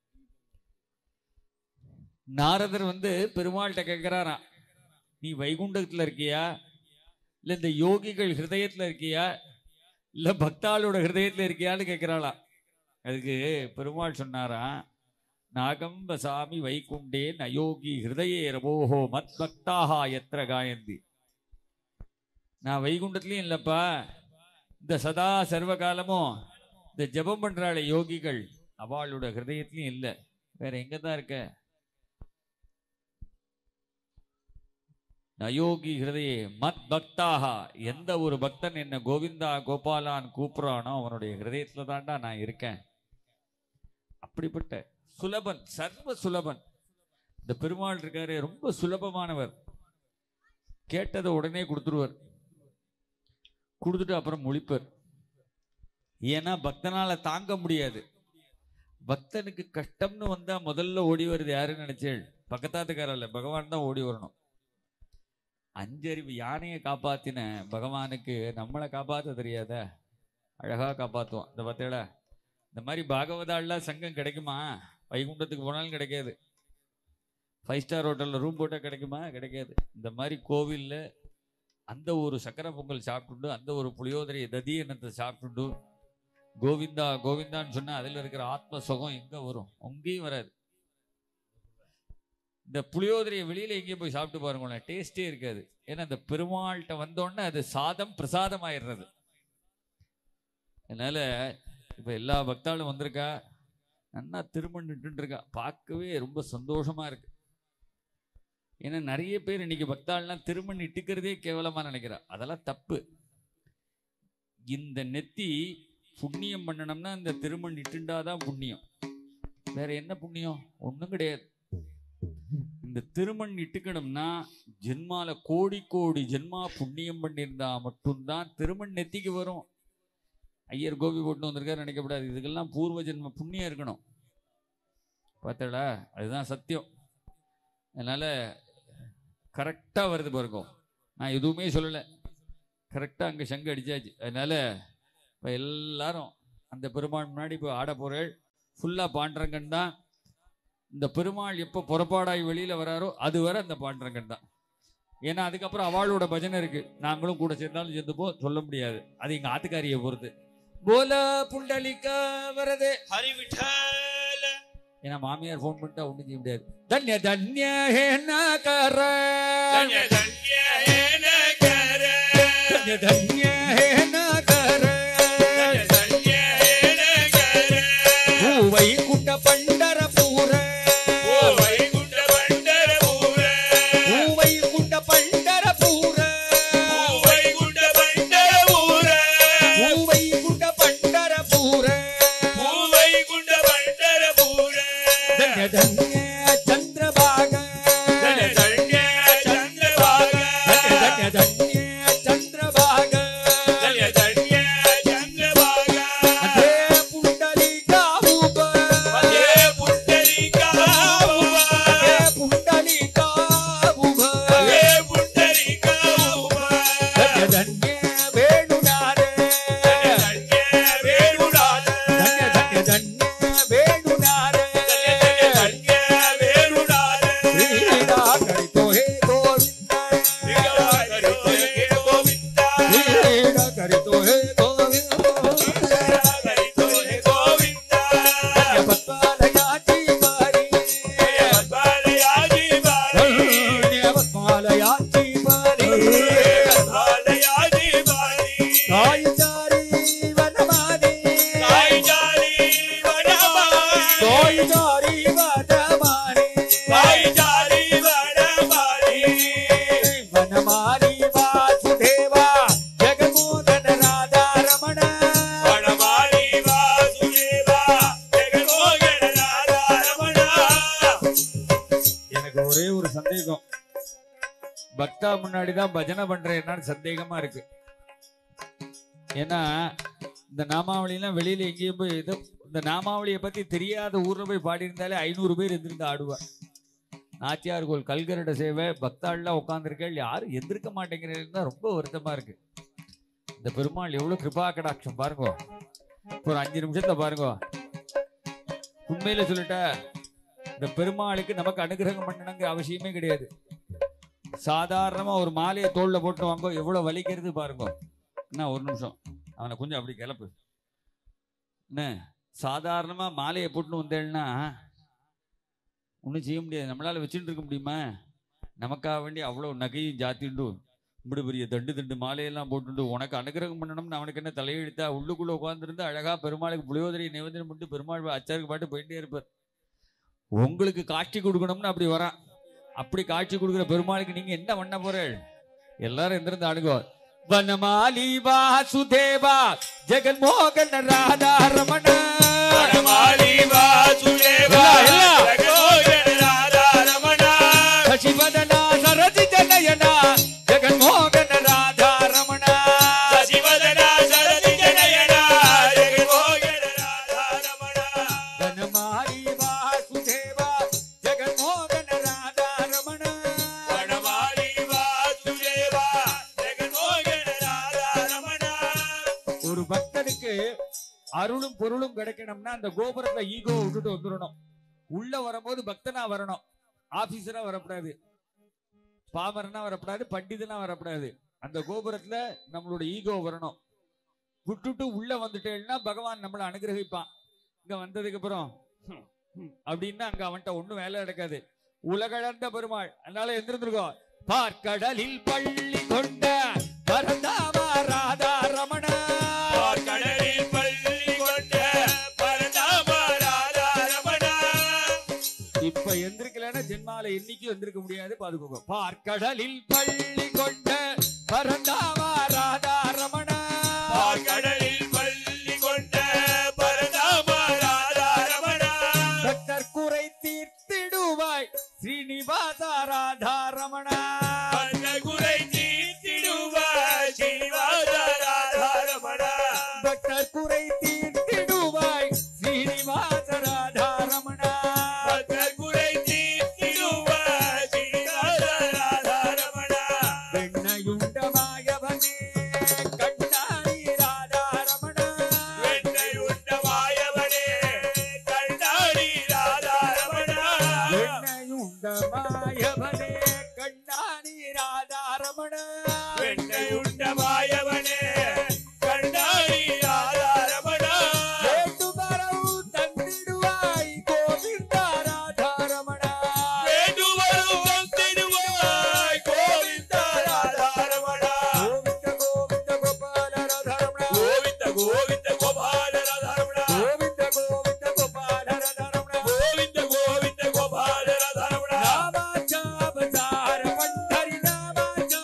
நாரதர் வந்து பெருமாள்கிட்ட கேட்கிறாராம், நீ வைகுண்டத்துல இருக்கியா, இல்ல இந்த யோகிகள் ஹிருதயத்துல இருக்கியா, இல்ல பக்தாளோட ஹிருதயத்துல இருக்கியான்னு கேட்கிறாளாம். அதுக்கு பெருமாள் சொன்னாராம், நாகம் வசாமி வைகுண்டே நயோகி ஹிருதயே ரவோஹோ மத் பக்தாஹா எத்திர காயந்தி. நான் வைகுண்டத்துலயும் இல்லப்பா, இந்த சதா சர்வ காலமும் இந்த ஜபம் பண்றாளே யோகிகள் அவளோட ஹிருதயத்திலையும் இல்லை, வேற எங்க தான் இருக்க? நயோகி ஹிருதயே மத் பக்தாஹா, எந்த ஒரு பக்தன் என்ன கோவிந்தா கோபாலான்னு கூப்பிடுறானோ அவனுடைய ஹிருதயத்துல தாண்டா நான் இருக்கேன். அப்படிப்பட்ட சுலபன், சர்வ சுலபன் இந்த பெருமாள் இருக்காரு, ரொம்ப சுலபமானவர். கேட்டதை உடனே கொடுத்துருவார், கொடுத்துட்டு அப்புறம் முழிப்பர். ஏன்னா பக்தனால தாங்க முடியாது. பக்தனுக்கு கஷ்டம்னு வந்தா முதல்ல ஓடி வருது யாருன்னு நினைச்சேள்? பக்கத்தாத்துக்காரல்ல, பகவான் தான் ஓடி வரணும். அஞ்சறிவு யானையை காப்பாத்தின பகவானுக்கு நம்மளை காப்பாற்ற தெரியாத, அழகா காப்பாற்றுவான். இந்த பார்த்தேடா, இந்த மாதிரி பாகவதாலாம் சங்கம் கிடைக்குமா? வைகுண்டத்துக்கு போனாலும் கிடைக்காது. 5 ஸ்டார் ஹோட்டலில் ரூம் போட்டால் கிடைக்குமா? கிடைக்காது. இந்த மாதிரி கோவிலில் அந்த ஒரு சக்கரை பொங்கல் சாப்பிட்டுண்டு, அந்த ஒரு புளியோதரை ததி எண்ணத்தை சாப்பிட்டுண்டு கோவிந்தா கோவிந்தான்னு சொன்னால் அதில் இருக்கிற ஆத்ம சுகம் எங்கே வரும்? அங்கேயும் வராது. இந்த புளியோதரையை வெளியில் எங்கேயும் போய் சாப்பிட்டு பாருங்களேன், டேஸ்டே இருக்காது. ஏன்னா இந்த பெருமாள்கிட்ட வந்தோடனே அது சாதம் பிரசாதம் ஆயிடுறது. அதனால இப்போ எல்லா பக்தாலும் வந்திருக்கா, நல்லா திருமணிட்டு இருக்கா, பார்க்கவே ரொம்ப சந்தோஷமா இருக்கு. ஏன்னா நிறைய பேர் இன்னைக்கு பக்தாள்லாம் திருமண் இட்டுக்கிறதே கேவலமா நினைக்கிறா. அதெல்லாம் தப்பு. இந்த நெத்தி புண்ணியம் பண்ணணும்னா இந்த திருமண் இட்டுண்டாதான் புண்ணியம், வேற என்ன புண்ணியம்? ஒன்றும் கிடையாது. இந்த திருமண் இட்டுக்கணும்னா ஜென்மால கோடி கோடி ஜென்மா புண்ணியம் பண்ணியிருந்தா மட்டும்தான் திருமண் நெத்திக்கு வரும். ஐயர் கோபி போட்டு வந்திருக்காரு நினைக்கப்படாது, இதுக்கெல்லாம் பூர்வ ஜென்ம புண்ணியம் இருக்கணும். பார்த்தடா, அதுதான் சத்தியம். அதனால கரெக்டாக வருது பாருங்க, நான் எதுவுமே சொல்லலை, கரெக்டாக அங்கே சங்கு அடிச்சாச்சு. அதனால இப்போ எல்லாரும் அந்த பெருமாள் முன்னாடி இப்போ ஆட போகிறேள். ஃபுல்லாக பாண்டரங்கன் தான். இந்த பெருமாள் எப்போ புறப்பாடாகி வெளியில் வராரோ அது வரை அந்த பாண்டரங்கன் தான். ஏன்னா அதுக்கப்புறம் அவளோட பஜனை இருக்கு, நாங்களும் கூட சேர்ந்தாலும் சேர்ந்துப்போ சொல்ல முடியாது, அது எங்கள் ஆத்துக்காரியை பொறுத்து. போல புண்டலிக்கா வரதே ஹரி விட்டல. ஏன்னா மாமியார் ஃபோன் பண்ணிட்டா ஒன்றும் செய்ய முடியாது. தன்ய தன்ய ஹேனகர, தன்ய தன்ய ஹேனகர, தன்ய தன்ய ஹேனகர, தன்ய தன்ய ஹேனகர. பூவை குண்ட பண்டர பூர, பூவை குண்ட பண்டர பூர, பூவை குண்ட பண்டர பூர, பூவை குண்ட பண்டர பூர, பூவை குண்ட பண்டர பூர, பூவை குண்ட பண்டர பூர. தன்ய தன்ய சந்திரபாக, தன்ய தன்ய சந்திரபாக, தன்ய தன்ய சந்திரபாக, தன்ய தன்ய சந்திரபாக. அதே புண்டலிகா உப, அதே புண்டலிகா உப, அதே புண்டலிகா உப, அதே புண்டலிகா உப. தன்ய தன்ய வேணுநாதே, தன்ய வேணுநாத, தன்ய தன்ய தன்ய வேணுநாதே, தன்ய வேணுநாத. ஸ்ரீரா கரிதோ ஹே கோவிந்த, ஸ்ரீரா கரிதோ ஹே கோவிந்த, ஸ்ரீரா கரிதோ ஹே கோவிந்த, ஸ்ரீரா கரிதோ ஹே கோவிந்த. தன்ய பத்மாலயாச்சி பாரி, பத்மாலயாஜி பாரி, தன்ய பத்மாலயாச்சி பாரி, பத்மாலயாஜி பாரி. காய்ச்சாரி வனமாரி, காய்ச்சாரி வனமாரி, காய்ச்சாரி வனமாரி, காய்ச்சாரி வனமாரி. வனமாரி வாசுதேவா ஜெகமோகன ராதா ரமண, வனமாரி வாசுதேவா ஜெகமோகன ராதா ரமணா. எனக்கு ஒரே ஒரு சந்தேகம், பக்தா முன்னாடி தான் பஜனை பண்றேன்னு சந்தேகமா இருக்கு. ஏன்னா இந்த நாமாவளியெல்லாம் வெளியில எங்கேயும் போய் இந்த நாமாவளியை பத்தி தெரியாத ஊர்ல போய் பாடியிருந்தாலே 500 பேர் எந்திருந்து ஆடுவார். நாச்சியார் கோயில் கல்கரட சேவை பக்தாள்லாம் உட்காந்துருக்கேள், யாரும் எந்திருக்க மாட்டேங்கிறது தான் ரொம்ப வருத்தமா இருக்கு. இந்த பெருமாள் எவ்வளவு கிருபா கடாட்சம் பாருங்க. ஒரு 5 நிமிஷத்தை பாருங்க. உண்மையில சொல்லிட்ட இந்த பெருமாளுக்கு நமக்கு அனுகிரகம் பண்ணணுங்கிற அவசியமே கிடையாது. சாதாரணமா ஒரு மாலையை தோல்ல போட்டு வாங்க, எவ்வளவு வலிக்கிறது பாருங்க. என்ன ஒரு நிமிஷம் அவனை கொஞ்சம் அப்படி கிளப்பு. என்ன சாதாரணமா மாலையை போட்டுன்னு வந்தேன்னா ஒன்றும் செய்ய முடியாது. நம்மளால வச்சுட்டு இருக்க முடியுமா? நமக்காக வேண்டி அவ்வளோ நகையும் ஜாத்திண்டு இப்படி பெரிய தண்டு மாலையெல்லாம் போட்டுண்டு உனக்கு அனுகிரகம் பண்ணணும்னு அவனுக்கு என்ன தலையெழுத்தா? உள்ளுக்குள்ள உட்காந்துருந்து அழகா பெருமாளுக்கு புளியோதரையை நிவேதனம் பண்ணிட்டு பெருமாள் அச்சாருக்கு பாட்டு போயிட்டே இருப்பார். உங்களுக்கு காட்சி கொடுக்கணும்னு அப்படி வரான். அப்படி காட்சி கொடுக்குற பெருமாளுக்கு நீங்க என்ன பண்ண போறீர்கள்? எல்லாரும் எந்திருந்து ஆடுங்கோ. வனமாலி வாசுதேவா ஜெகன்மோகன் ராதா ரமண. வனமாலி வாசுதேவா ஜெகன்மோகன் ராதா ரமண. சசிவதனா சரதி ஜனயனா ஜெகன்மோகன் ராதா ரமண. சசிவதனா சரதி ஜனயனா ஜெகன்மோகன் ராதா ரமண. வனமாலி வாசுதேவா ஜெகன்மோகன் ராதா ரமண. வனமாலி வாசுதேவா ஜெகன்மோகன் ராதா ரமண. ஒரு பக்தனுக்கு அருளும் பொருளும் கிடைக்கணும்னா அந்த கோபுரத்துல ஈகோ விட்டுட்டு வந்துடணும். உள்ள வரும்போது பக்தனா வரணும், ஆபீசரா வரக்கூடாது, பாமரனா வரக்கூடாது, பண்டிதனா வரக்கூடாது. அந்த கோபுரத்துல நம்மளோட ஈகோ வரணும். விட்டுட்டு உள்ள வந்துட்டேன்னா பகவான் நம்மளை அனுகிரகிப்பான். இங்க வந்ததுக்கு அப்புறம் அப்படின்னா அங்க அவன்கிட்ட ஒண்ணும் வேலை நடக்காது. உலகளந்த பெருமாள். அதனால எந்திருந்திருக்கோம். பார்க்கடலில் பள்ளி கொண்ட பரந்தாமா ராதா ரமண. பார்க்கடலில் பள்ளி கொண்ட பரந்தாமா ராதா ரமண. இப்ப எந்திருக்கலன்னா ஜென்மால என்னைக்கும் எந்திருக்க முடியாது, பாதுகாக்கும். பார்க்கடலில் பள்ளி கொண்ட பரந்தாமா ராதா ரமண. பார்க்கடலில் பள்ளி கொண்ட பரந்தாமா ராதா ரமண. பக்தர் குறை தீர்த்திடுவாய் ஸ்ரீனிவாச ராதா ரமண. பக்தர் குறை தீர்த்திடுவாய் ஸ்ரீனிவாச ராதா ரமண. பக்தர் குறை தீர்த்திடுவாய் ஸ்ரீனிவாச ராதா ரமண. பக்தர் குறை தீர்த்திடுவாய் ஸ்ரீனிவாச ராதா ரமண. வெண்ணையுண்ட மாயவனே கண்ணாடி ராதா ரமண. வெண்ணை உண்ட மாயவனே கண்ணாடி ராதா ரமண. வெண்ணையுண்ட மாயவனே கண்ணாடி ராதா ரமண. வெண்ணை உண்ட மாயவனே கண்ணாடி ராதா ரமண. வேண்டுமரவு தந்திடுவாய் கோவிந்தா ராதா ரமண. வேண்டுவரும் வந்திடுவாய் கோவிந்தா ராதா ரமண. கோவிந்த கோவிந்த கோபால ராதா ரமண. கோவிந்த கோவிந்த கோபால ராதா ரமண. கோவிந்த கோவிந்த கோபால ராதா ரமண. கோவிந்த கோவிந்த கோபால ராதா ரமண. நாமாச்சா பஜார பண்டரி நாமாச்சா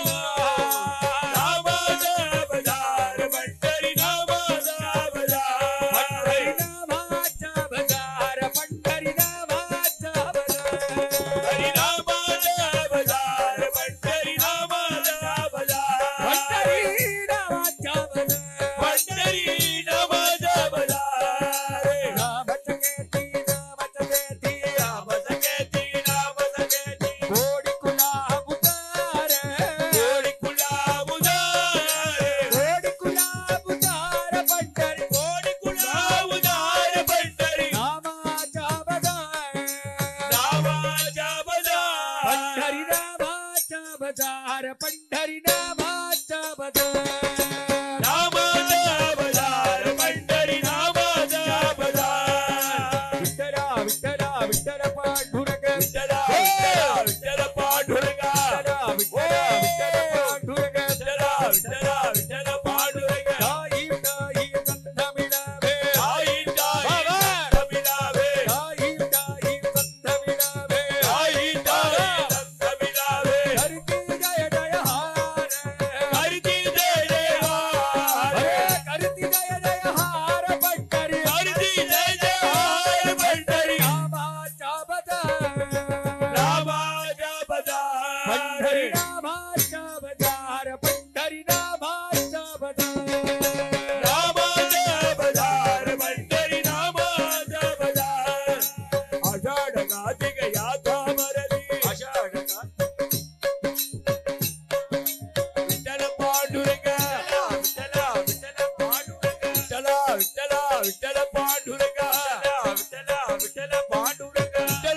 நாமாஜா பஜார் பண்டரி நாமாஜா பஜார். பண்டரி நாமாச்சா பஜார பண்டரி நாமாச்சா பஜார. ஹரி நாமாஜா பஜார் பண்டரி நாமாஜா பஜார். பண்டரி நாமாச்சா பஜார. பண்டரி நாமாஜா பஜார். நாமச்சகேதி நாமச்சகேதி நாமசகேதி நாமசகேதி கோடி குலாபுதார. கோடி குலாபுதாரே. கோடி குலாபுதார பண்டரி கோடி குலாபுதார பண்டரி நாமாச்சா பஜார. நாமாஜா பஜார். பண்டரி நாமாச்சா பஜார பண்டரி நாமாச்சா பஜார. நாமாஜா பஜார் பண்டரி நாமாஜா பஜார். விட்டலா விட்டலா விட்டல பாண்டுரக. விட்டலா விட்டலா விட்டல பாண்டுரங்கா. விட்டலா விட்டலா விட்டல பாண்டுரக. விட்டலா விட்டலா விட்டல பாண்டுரங்கா. தாயி தாயி சந்தமிழவே. தாயி தாயி தமிழாவே. தாயி தாயி சந்தமிழவே. தாயி தாயி தமிழாவே. கருதி ஜய ஜய ஹார. கருதி ஜெய ஜெயஹார. கருதி ஜய ஜய ஹார பண்டரி. கருதி ஜெய ஜெயஹார பண்டரி நாமாச்சா பஜார. நாமாஜா பஜார். பண்டரி நாமாச்சா பஜார பண்டரி நாமாச்சா பஜார. நாமாஜா பஜார் பண்டரி நாமாஜா பஜார். ஆஷாಢ கார்த்திக யாத்ராமரதி. ஆஷாಢ விட்டல பாண்டுரங்க. விட்டல விட்டல பாண்டுரங்க. விட்டல விட்டல விட்டல பாண்டுரங்க. விட்டல விட்டல பாண்டுரங்க.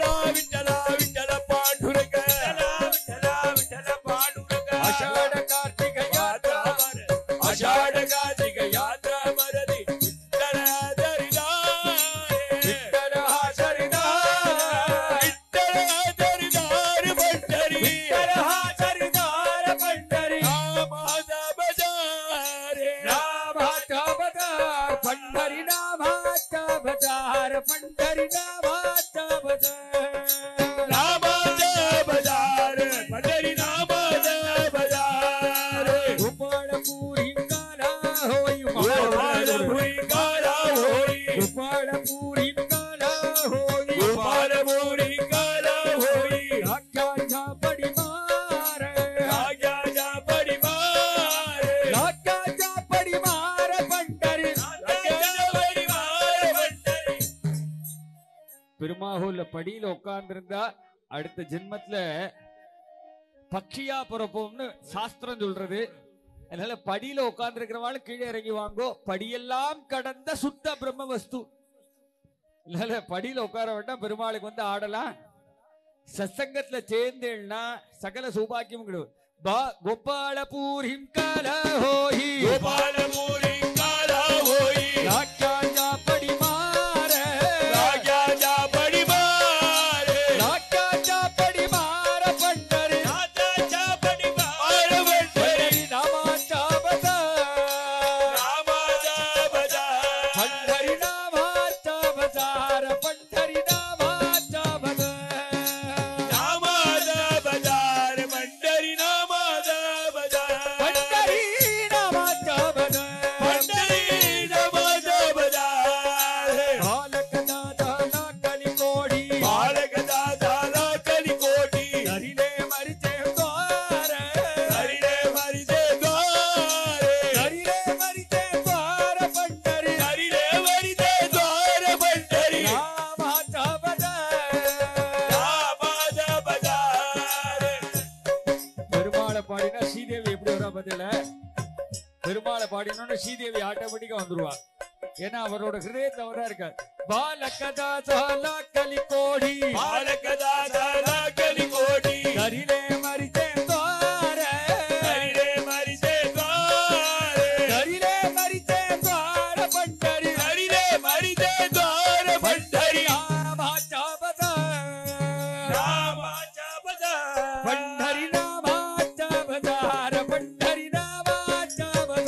पंढरी नामाचा बाजार पंढरी नामाचा बाजार गोपाळपुरी काला होई गोपाळपुरी काला होई गोपाळपुरी काला होई गोपाळपुरी काला होई राजाच्या पडिमार राजाच्या पडिमार राजाच्या पडिमार पंढरी राजाच्या पडिमार पंढरी பெருமாகோல்ல படியில உட்கார்ந்திருந்தா அடுத்த ஜென்மத்துல பக்ஷியா பிறப்போம்னு சாஸ்திரம் சொல்றது. அதனால படியில உட்கார்ந்து இருக்கிறவாள் கீழே இறங்கி வாங்கோ. படியெல்லாம் கடந்த சுத்த பிரம்ம வஸ்து. அதனால படியில உட்கார வேண்டாம், பெருமாளுக்கு வந்து ஆடலாம். சத்சங்கத்துல சேர்ந்தேன்னா சகல சௌபாக்கியம் கிடையாது. கோபாலபூரிம் கால ஹோயி गोपाळपुरी काला होई ராஜாஜா படிமார राजाच्या पडिमार ராஜாஜா படிமார பண்டரி राजाच्या पडिमार पंढरी நாமாச்சா பஜார் नामाचा बाजार पंढरी नामाचा बजार पंढरी नामाचा बजार नामाचा बाजार पंढरी नामाचा बाजार पंढरी नामाचा बजार पंढरी नामाचा बाजार बालक दादाला कलिकोडी बालक दादाला कलिकोटी हरिले मरिचे द्वार हरिले मरिचे द्वार हरिले मरिचे द्वार पंढरी हरिले मरिचे द्वार पंढरी नामाचा बजार नामाचा बाजार பெருமாளை பாடினா ஸ்ரீதேவி எப்படி வரா பதில? பெருமாளை பாடினோன்னு ஸ்ரீதேவி ஆட்டோமேட்டிக்கா வந்துருவா. ஏன்னா அவரோட ஹிருதயத்துல அவரா இருக்கார். பாலகதா சாலா கலிகோடி बालक दादाला कलिकोटी கரிலே மரிச்சே துவார हरिले मरिचे द्वार கரிலே மரிச்சே துவார பண்டரி हरिले मरिचे द्वार पंढरी நாமாச்சா பஜார் नामाचा बाजार पंढरी नामाचा बजार पंढरी नामाचा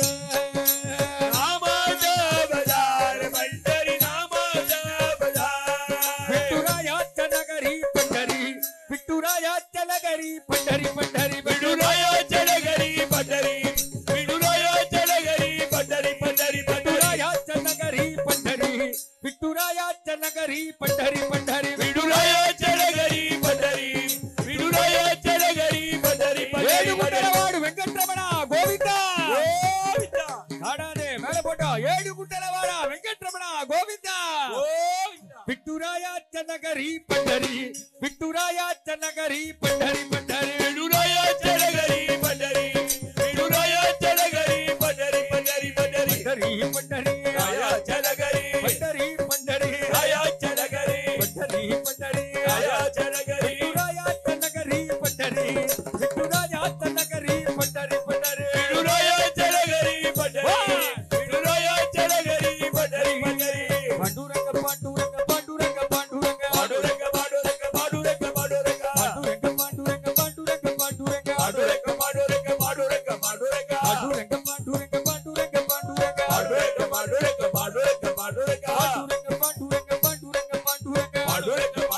बजार नामाचा बाजार पंढरी नामाचा बाजार विठुरायाच्या नगरी पंढरी विठुरायाच्या नगरी पंढरी पंढरी विडुरायाच्या नगरी पंढरी विडुरायाच्या नगरी पंढरी पंढरी विठुरायाच्या नगरी पंढरी विठुरायाच्या नगरी पंढरी पंढरी विडुरायाच्या नगरी पंढरी विडुरायाच्या नगरी पंढरी पंढरी ஏடுகுண்டலவாடு வெங்கட்ரமணா கோவிந்தா गोविंदा காடாதே மேல போட்டா ஏடுகுண்டலவாடா வெங்கட்ரமணா கோவிந்தா गोविंदा விட்டுராயாச்ச நகரி பண்டரி விட்டுராயாச்ச நகரி பண்டரி பண்டரி विडुरायाच्या नगरी पंढरी विडुरायाच्या नगरी पंढरी पंढरी पंढरी பண்டரி பண்டரி रायाच्या नगरी பண்டரி பண்டரி रायाच्या नगरी பண்டரி பண்டரி रायाच्या नगरी விட்டுராயாச்ச நகரி பண்டரி விட்டுராயாச்ச நகரி பண்டரி பண்டரி विडुरायाच्या नगरी पंढरी विडुरायाच्या नगरी पंढरी पंढरी பாண்டுரங்க பாண்டுரங்க பாண்டுரங்க பாண்டுரங்க पांडुरंग पांडुरंग पांडुरंग पांडुरंग பாண்டுரங்க பாண்டுரங்க பாண்டுரங்க பாண்டுரங்க पांडुरंग पांडुरंग पांडुरंग पांडुरंग பாண்டுரங்க பாண்டுரங்க பாண்டுரங்க பாண்டுரங்க पांडुरंग पांडुरंग पांडुरंग पांडुरंग பாண்டுரங்க பாண்டுரங்க பாண்டுரங்க பாண்டுரங்க पांडुरंग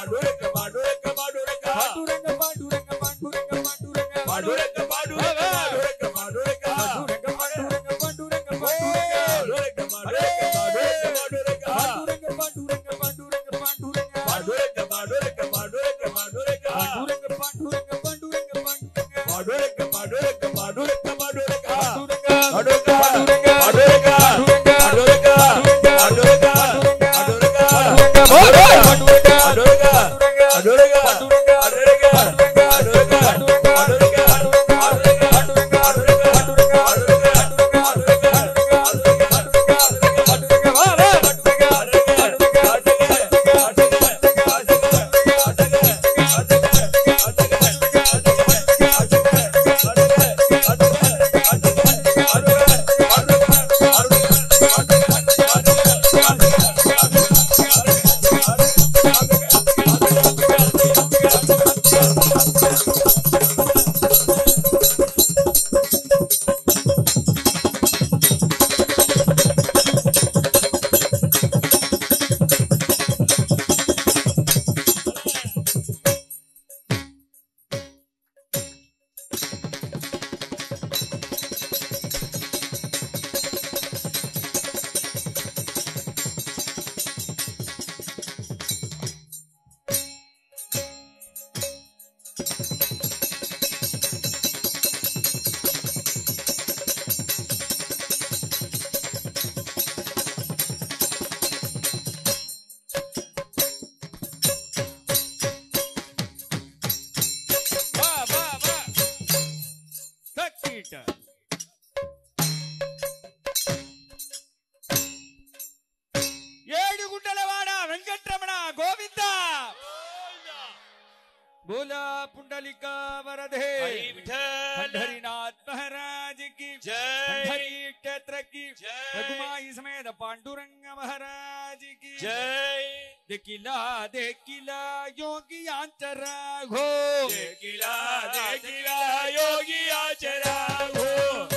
बोला पुंडलिका वरदे पंढरीनाथ महाराज की जय, पंढरी क्षेत्र की जय, रघुमाई समेत पांडुरंग महाराज की जय। देखिला योगी आचरा घो, देखिला योगी आचरा घो।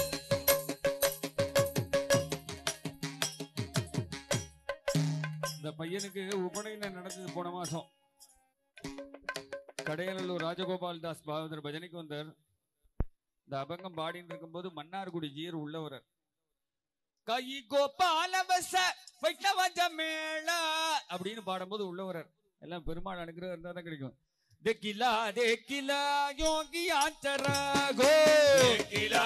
இந்த பையனுக்கு உபநயனம் நடந்தது போன மாசம். கடையநல்லூர் ராஜகோபால் தாஸ் பாகவதர் பஜனைக்கு வந்தார். இந்த அபங்கம் பாடின்னு இருக்கும்போது மன்னார்குடி ஜீர் உள்ளவர் கை கோபால வச வைஷ்ணவ மேளா அப்படின்னு பாடும்போது உள்ளவரர். எல்லாம் பெருமாள் அனுகிரகம் இருந்தா தான் கிடைக்கும். देखिला योगी आचरा गो, देखिला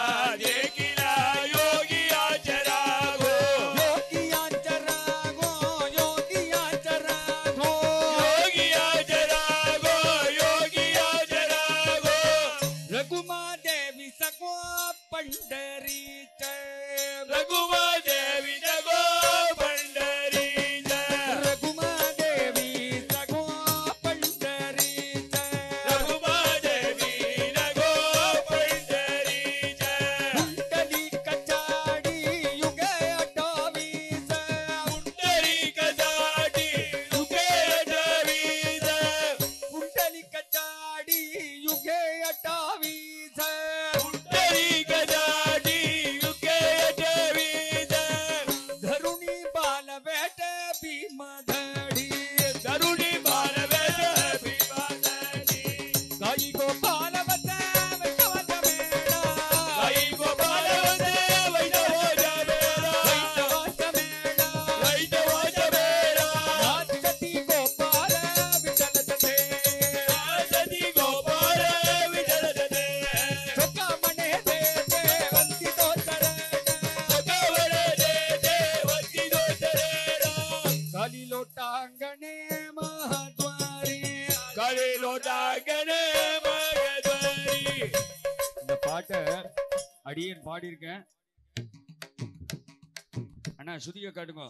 योगी आचरा गो, योगी आचरा गो, योगी आचरा गो, योगी आचरा गो, योगी आचरा गो। रघुमा देवी सगो पंडरी च, रघुमा देवी सगो पंडरी च, रघुमा देवी सगो पंडरी च, रघुमा देवी सगो पंडरी च। कुंडली कचाड़ी युगे अटावी च, कुंडली कचाड़ी युगे अटावी च, कुंडली कचाड़ी युगे अटावी च, कुंडली कचाड़ी युगे अटावी च। धरुणी बाल बैठ भीम धड़ी, धरुणी बाल बैठ भीम धड़ी। गाई गोपाल बता वैष्णव मेला, गाई गोपाल बता वैष्णव मेला, वैष्णव मेला, वैष्णव मेला। नाचती गोपाल विठल सते, नाचती गोपाल विठल सते। चोका मने दे वंती तो चरण, चोका मने दे वंती तो चरण। काली लोटांगणे महाद्वारी, काली लोटांगणे महाद्वारी। இந்த பாட்டை அடியேன் பாடியிருக்கேன். அண்ணா சுதிய காட்டுங்க.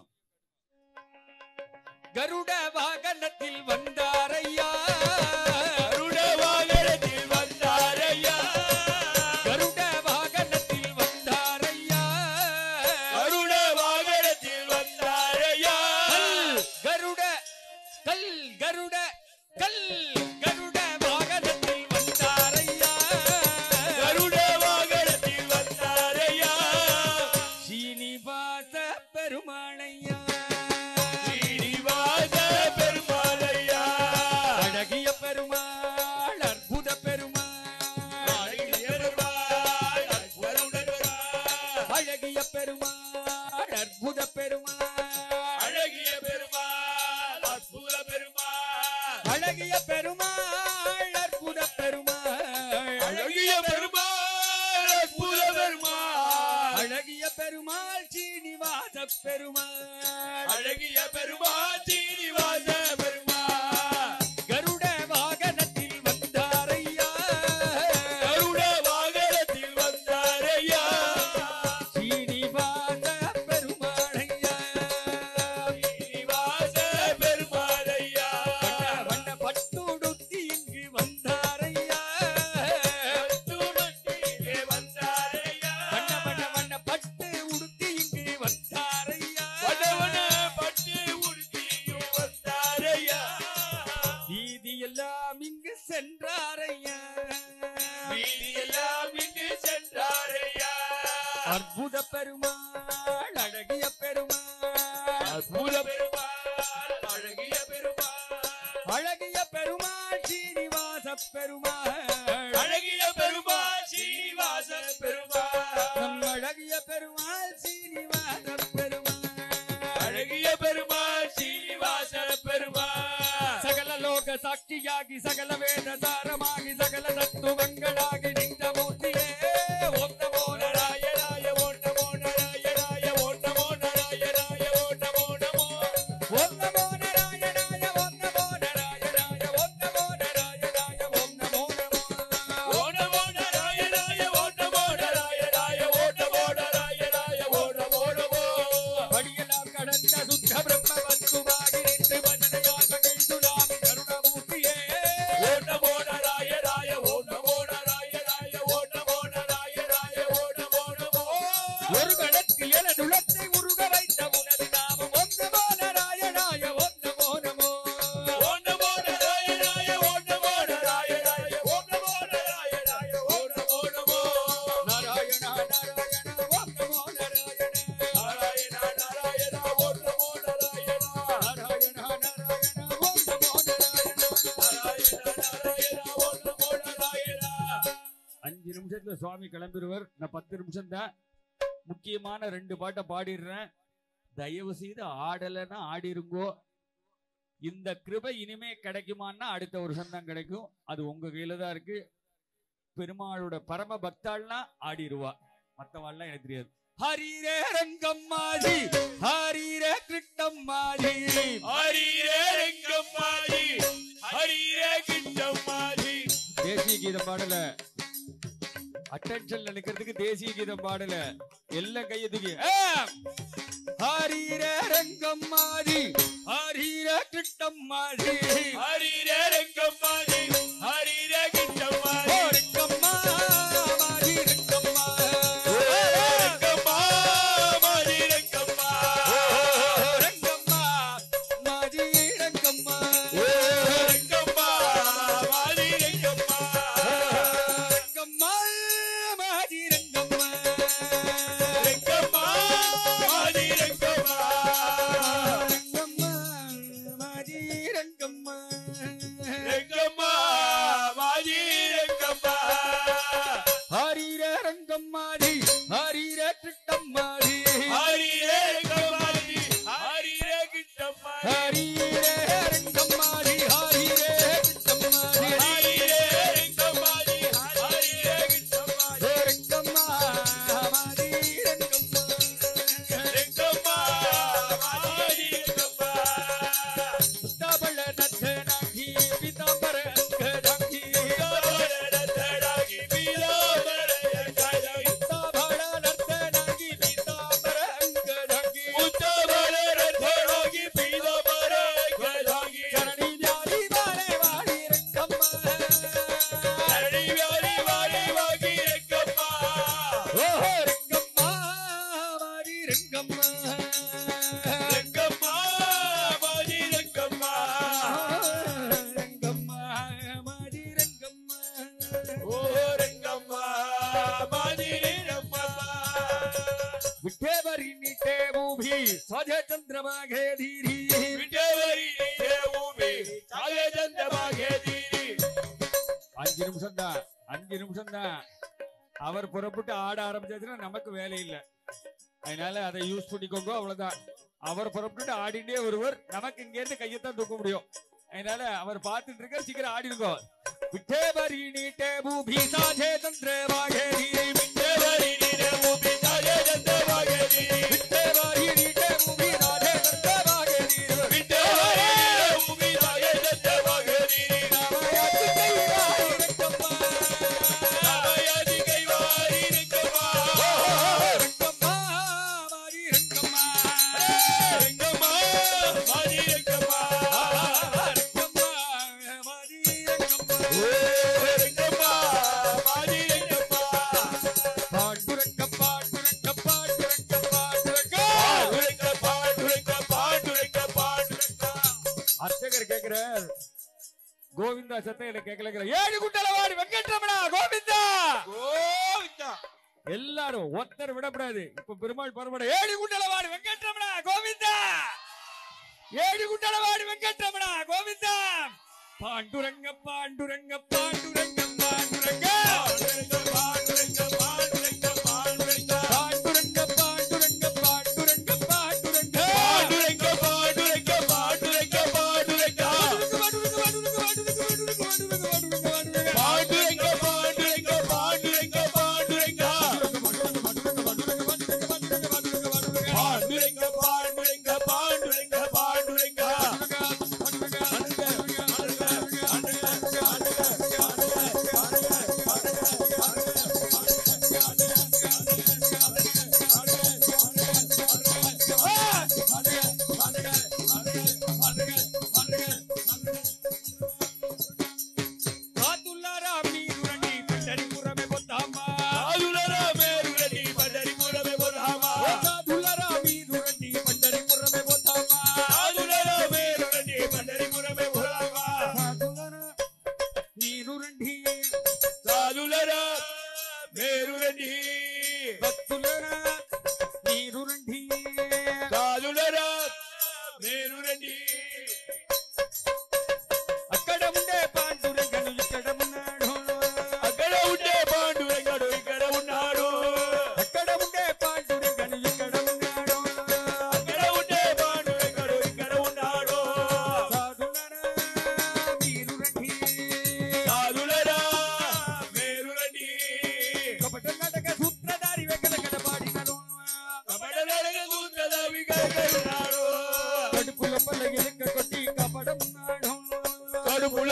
கருட வாகனத்தில் வந்தாரையா, கருட வாகனத்தில் வந்தாரையா, கருட வாகனத்தில் வந்தாரையா, கருட வாகனத்தில் வந்தாரையா। கருட கல் கருட கல் கருட வாகனத்தில் வந்தாரையா, கருட வாகனத்தில் வந்தாரையா। சீனிவாச பெருமாளையா, சீனிவாச பெருமாளையா। அழகிய பெருமாள் அற்புத பெருமாள், அழகிய பெருமாள் அற்புத பெருமாள், அழகிய பெருமாள் அற்புத பெருமாள், அழகிய பெருமாள் அற்புத பெருமாள், அழகிய பெருமாள் அற்புத பெருமாள், அழகிய பெருமாள் அற்புத பெருமாள், அழகிய பெருமாள் சீனிவாச பெருமாள், அழகிய பெருமாள் சீனிவாச பெருமாள்। கருட வாகனத்தில் வந்தாரையா, கருட வாகனத்தில் வந்தாரையா। சீனிவாச பெருமாளையா, சீனிவாச பெருமாளையா। வண்ண பட்டுடுத்தி இங்கு வந்தாரையா, பட்டுடுத்தி இங்கு வந்தாரையா। வண்ண பட்டு உடுத்தி இங்கு வந்தாரையா, வண்ண பட்டு உடுத்தி இங்கு வந்தாரையா। வீதியெல்லாம் இங்கு சென்றாரையா, வீதியெல்லாம் இங்கு சென்றாரையா। அற்புத பெருமாள் அழகிய பெருமாள், அற்புத பெருமாள் அழகிய பெருமாள், அழகிய பெருமாள் சீனிவாச பெருமாள், அழகிய பெருமாள் சீனிவாச பெருமாள்। நம் அழகிய பெருமாள் சீனிவாச பெருமாள், அழகிய பெருமாள் சீனிவாச பெருமாள்। சகல லோக சாட்சியாகி சகல வேத சாரமாகி சகல தத்துவங்களாகி நின்ற மூர்த்தியே ஓம் நமோ நாராயணாய, ஓம் நமோ நாராயணாய, ஓம் நமோ நாராயணாய, ஓம் நமோ நமோ, ஓம் நமோ நாராயணாய, ஓம் நமோ நாராயணாய, ஓம் நமோ நாராயணாய, ஓம் நமோ நமோ, ஓம் நமோ நாராயணாய, ஓம் நமோ நாராயணாய, ஓம் நமோ நாராயணாய, ஓம் நமோ நமோ। படியெல்லாம் கடந்த சுத்த பிரம்ம வஸ்துவாகி நின்று பஜனையால் மகிழ்ந்துடாமி கருணமூர்த்தியே ஓம் நமோ நாராயணாய, நிமிஷத்துல சுவாமி கிளம்பிடுவர். நான் 10 நிமிஷம் தான். முக்கியமான 2 பாட்டை பாடிடுறேன். தயவு செய்து ஆடலைன்னா ஆடிருங்கோ. இந்த கிருபை இனிமே கிடைக்குமான்னா அடுத்த வருஷம் தான் கிடைக்கும். அது உங்க கையில தான் இருக்கு. பெருமாளோட பரம பக்தாள்னா ஆடிடுவா, மத்தவாள்லாம் எனக்கு தெரியாது. ஹரிரே ரங்கம்மாஜி ஹரிரே கிருஷ்ணம்மாஜி ஹரிரே ரங்கம்மாஜி ஹரிரே கிருஷ்ணம்மாஜி. தேசிய கீதம் பாடல, அட்டென்ஷன்ல நிக்கிறதுக்கு தேசிய கீதம் பாடல, எல்லாம் கையை தூக்கி ஹரிரே ரங்கம்மாஜி ஹரிரே கிருஷ்ணம்மாஜி ஹரிரே ரங்கம்மாஜி ஹரிரே கிருஷ்ணம்மாஜி. ரங்கம்மா மாஜி ரங்கம்மா ரங்கம்மா மாஜி ரங்கம்மா ரங்கம்மா மாஜி ரங்கம்மா ரங்கம்மா மாஜி ரங்கம்மா ரங்கம்மா மாஜி ரங்கம்மா ரங்கம்மா மாஜி ரங்கம்மா ரங்கம்மா மாஜி ரங்கம்மா ரங்கம்மா மாஜி ரங்கம்மா. ஹரிரே ரங்கம்மாஜி ஹரிரே கிருஷ்ணம்மாஜி ஹரிரே ரங்கம்மாஜி ஹரிரே கிருஷ்ணம்மாஜி. ஹரிரே ரங்கம்மாஜி ஹரிரே கிருஷ்ணம்மாஜி ஹரிரே ரங்கம்மாஜி ஹரிரே கிருஷ்ணம்மாஜி. ரங்கம்மா மாஜி ரங்கம்மா ரங்கம்மா மாஜி ரங்கம்மா. தபள நத்தனாகி பிதாம்பர அங்கதாகி தவளடதடாகி பீதாம்பரயங்கதாகி. தபள நத்தனாகி பிதாம்பர அங்கதாகி உத்தவளடதடாகி பீதாம்பரயங்கதாகி. சரணி ஜாதி வாரே வாடி ரங்கம்மா ஹரி வாரி வாரி வாகி ரங்கம்மா. ஓஹோ ரங்கம்மா மாரி ரங்கம்மா ரங்கம்மா மாஜி ரங்கம்மா. ரங்கம்மா மாரி ரங்கம்மா ஓ ரங்கம்மா மாஜி ரங்கம்மா. விட்டேவரி நீட்டே மூவி சஜ சந்திரமாகே தீரி விட்டவரி நீரே பூமி சாயச்சந்திரமாகே தீரி. 5 நிமிஷம் தான், 5 நிமிஷம் தான். அவர் புறப்பட்டு ஆட ஆரம்பிச்சாச்சுன்னா நமக்கு வேலை இல்லை. அதனால அதை யூஸ் பண்ணிக்கோங்க, அவ்வளவுதான். அவர் புறப்பட்டு ஆடிட்டே ஒருவர், நமக்கு இங்க இருந்து கையத்தான் தூக்க முடியும். அதனால அவர் பார்த்துட்டு இருக்க, சீக்கிரம் ஆடிடுங்க. விட்டேவரி நீட்டே மூவி சாஜே சந்திரமாகே தீரி விட்டவரி நீரே பூமி சாயச்சந்திரமாகே தீரி. விட்டேவரி நீட்டே மூவி சாஜே சந்திரமாகே தீரி விட்டவரி நீரே பூமி சாயச்சந்திரமாகே தீரி. நாமயாச்சு கைவாரி ரங்கம்மா நாமயாதி கைவாரி ரங்கம்மா. ரங்கம்மா மாரி ரங்கம்மா ரங்கம்மா மாஜி ரங்கம்மா. ரங்கம்மா மாரி ரங்கம்மா ஓ ரங்கம்மா மாஜி ரங்கம்மா. பாண்டுரங்க பாண்டுரங்க பாண்டுரங்க பாண்டுரங்க பாண்டுரங்க பாண்டுரங்க பாண்டுரங்க பாண்டுரங்க. அர்ச்சகர் கேக்குறார், கோவிந்தா சத்தையில கேட்கல, ஏழு குண்டலவாடி வெங்கட்ரமணா கோவிந்தா. கோவிந்தா. எல்லாரும் ஒருத்தர் விடக்கூடாது. இப்ப பெருமாள் பரமட ஏழு குண்டலவாடி வெங்கட்ரமணா கோவிந்தா, ஏழு குண்டலவாடி வெங்கட்ரமணா கோவிந்தா. பாண்டுரங்க பாண்டுரங்க பாண்டுரங்க பாண்டுரங்க பாண்டுரங்க பாண்டுரங்க பாண்டுரங்க பாண்டுரங்க. பாண்டுரங்க பாண்டுரங்க பாண்டுரங்க பாண்டுரங்க பாண்டுரங்க பாண்டுரங்க பாண்டுரங்க பாண்டுரங்க. பாண்டுரங்க பாண்டுரங்க பாண்டுரங்க பாண்டுரங்க. பாண்டுரங்க பாண்டுரங்க பாண்டுரங்க பாண்டுரங்க.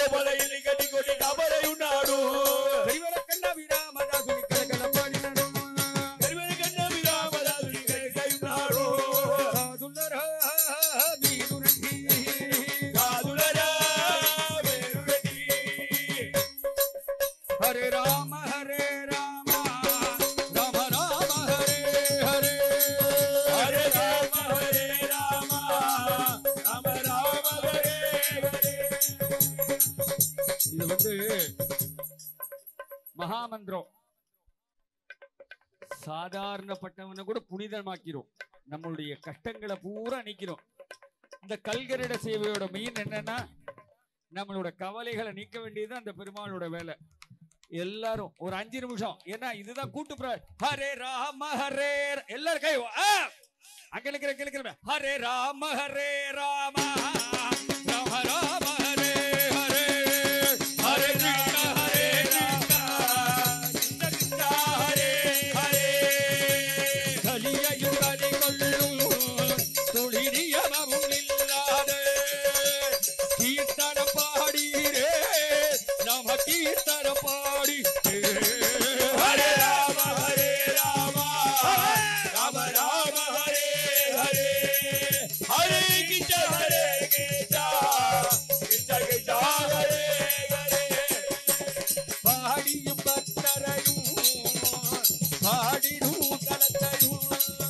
లోపల ఇల్లి గడ్డి కొట్టి కబరై ఉన్నాడు కరివెనకన్న విరామదాసుని కలకలపాడినాడు కరివెనకన్న విరామదాసుని కలకలై ఉన్నాడు సాధులరా మీరు రండి సాధులరా మీరు రండి హరే రామ హరే రామ రామ రామ హరే హరే హరే రామ హరే రామ రామ రామ ஹரே ஹரே. இது மகாமந்திரம் சாதாரணப்பட்டவனை கூட புனிதமாக்கிறோம். நம்மளுடைய கஷ்டங்களை பூரா நீக்கிறோம். இந்த கல்கரிட சேவையோட மெயின் என்னன்னா நம்மளோட கவலைகளை நீக்க வேண்டியது அந்த பெருமாளோட வேலை. எல்லாரும் ஒரு 5 நிமிஷம், ஏன்னா இதுதான் கூட்டு ஹரே ராம ஹரே எல்லாரும் கை அங்க இருக்கிற ஹரே ராம ஹரே ராம ராம ராம ஹரே ஹரே ஹரே கிருஷ்ண ஹரே கிருஷ்ண கிருஷ்ண கிருஷ்ண ஹரே ஹரே கலியையும் கலி கொள்ளும் துளிரியமும் இல்லாத கீர்த்தன பாடீரே நம கீர்த்தன பாடி ஹரே ராம ஹரே ராம ராம ராம ஹரே ஹரே ஹரே கிருஷ்ண ஹரே கிருஷ்ண கிருஷ்ண கிருஷ்ண ஹரே ஹரே பாடியும் பக்தரையும் பாடிடும் கலத்தையும்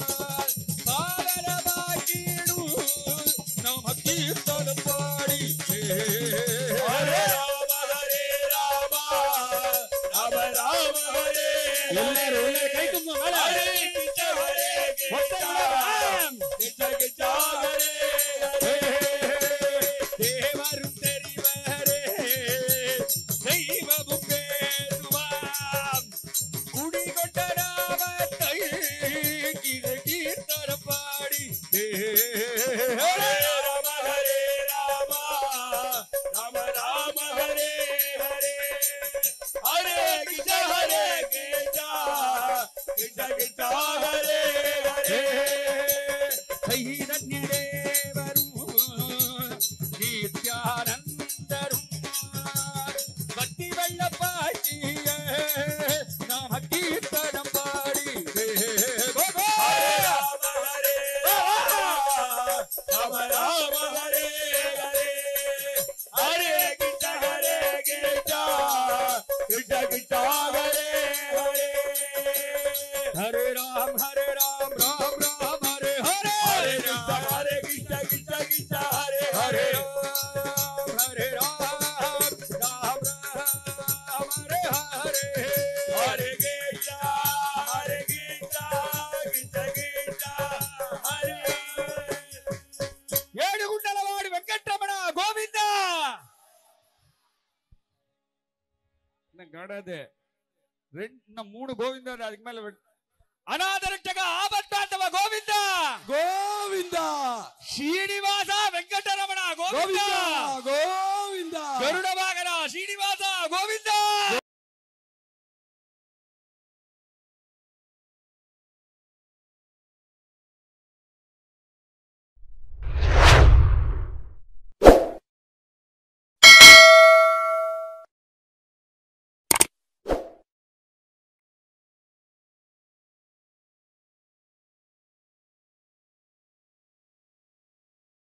பாவரமாக்கிடும் நம கீர்த்தன பாடி ஹரே ராம ஹரே ராம ராம ராம ஹரே எல்லாரும் கை தூக்குங்க மேல ஹரே கிருஷ்ண ஹரே கிருஷ்ண கிருஷ்ண கிருஷ்ண ஹரே ஹரே தேவரும் தெரிவரே தெய்வமும் பேசுவாம் குடிகொண்ட நாமத்தை கீர்த்தன பாடி ஹரே ராம ஹரே ராம ராம ராம ஹரே ஹரே ஹரே கிருஷ்ண ஹரே கிருஷ்ண கிருஷ்ண கிருஷ்ண ஹரே ஹரே கைதன்னிலே வரும் நித்யானந்தரும் பக்தி வெள்ள பாட்டிய நாம கீர்த்தனம் பாடி ஹரே ராம ஹரே ராம ராம ஹரே ஹரே ஹரே கிருஷ்ண ஹரே கிருஷ்ண கிருஷ்ண கிருஷ்ண ஹரே ஹரே ஹரே ராம் ராம் ராம் ஹரே ஹரே ஹரே கிருஷ்ண கிருஷ்ண கிருஷ்ண ஹரே ஹரே ஹரே ராம் ராம் ஹரே ஹரே ஹரே கிருஷ்ண கிருஷ்ண கிருஷ்ண ஹரே ஏடுகுண்டலவாடு வெங்கட்ரமண கோவிந்தா கடது 3 கோவிந்தா அதுக்கு மேல ಅನಾದರಕ್ಷಕ ಆಪತ್ತಾಂತವ ಗೋವಿಂದ ಗೋವಿಂದ ಶ್ರೀನಿವಾಸ ವೆಂಕಟರಮಣ ಗೋವಿಂದ ಗೋವಿಂದ ಗರುಡವ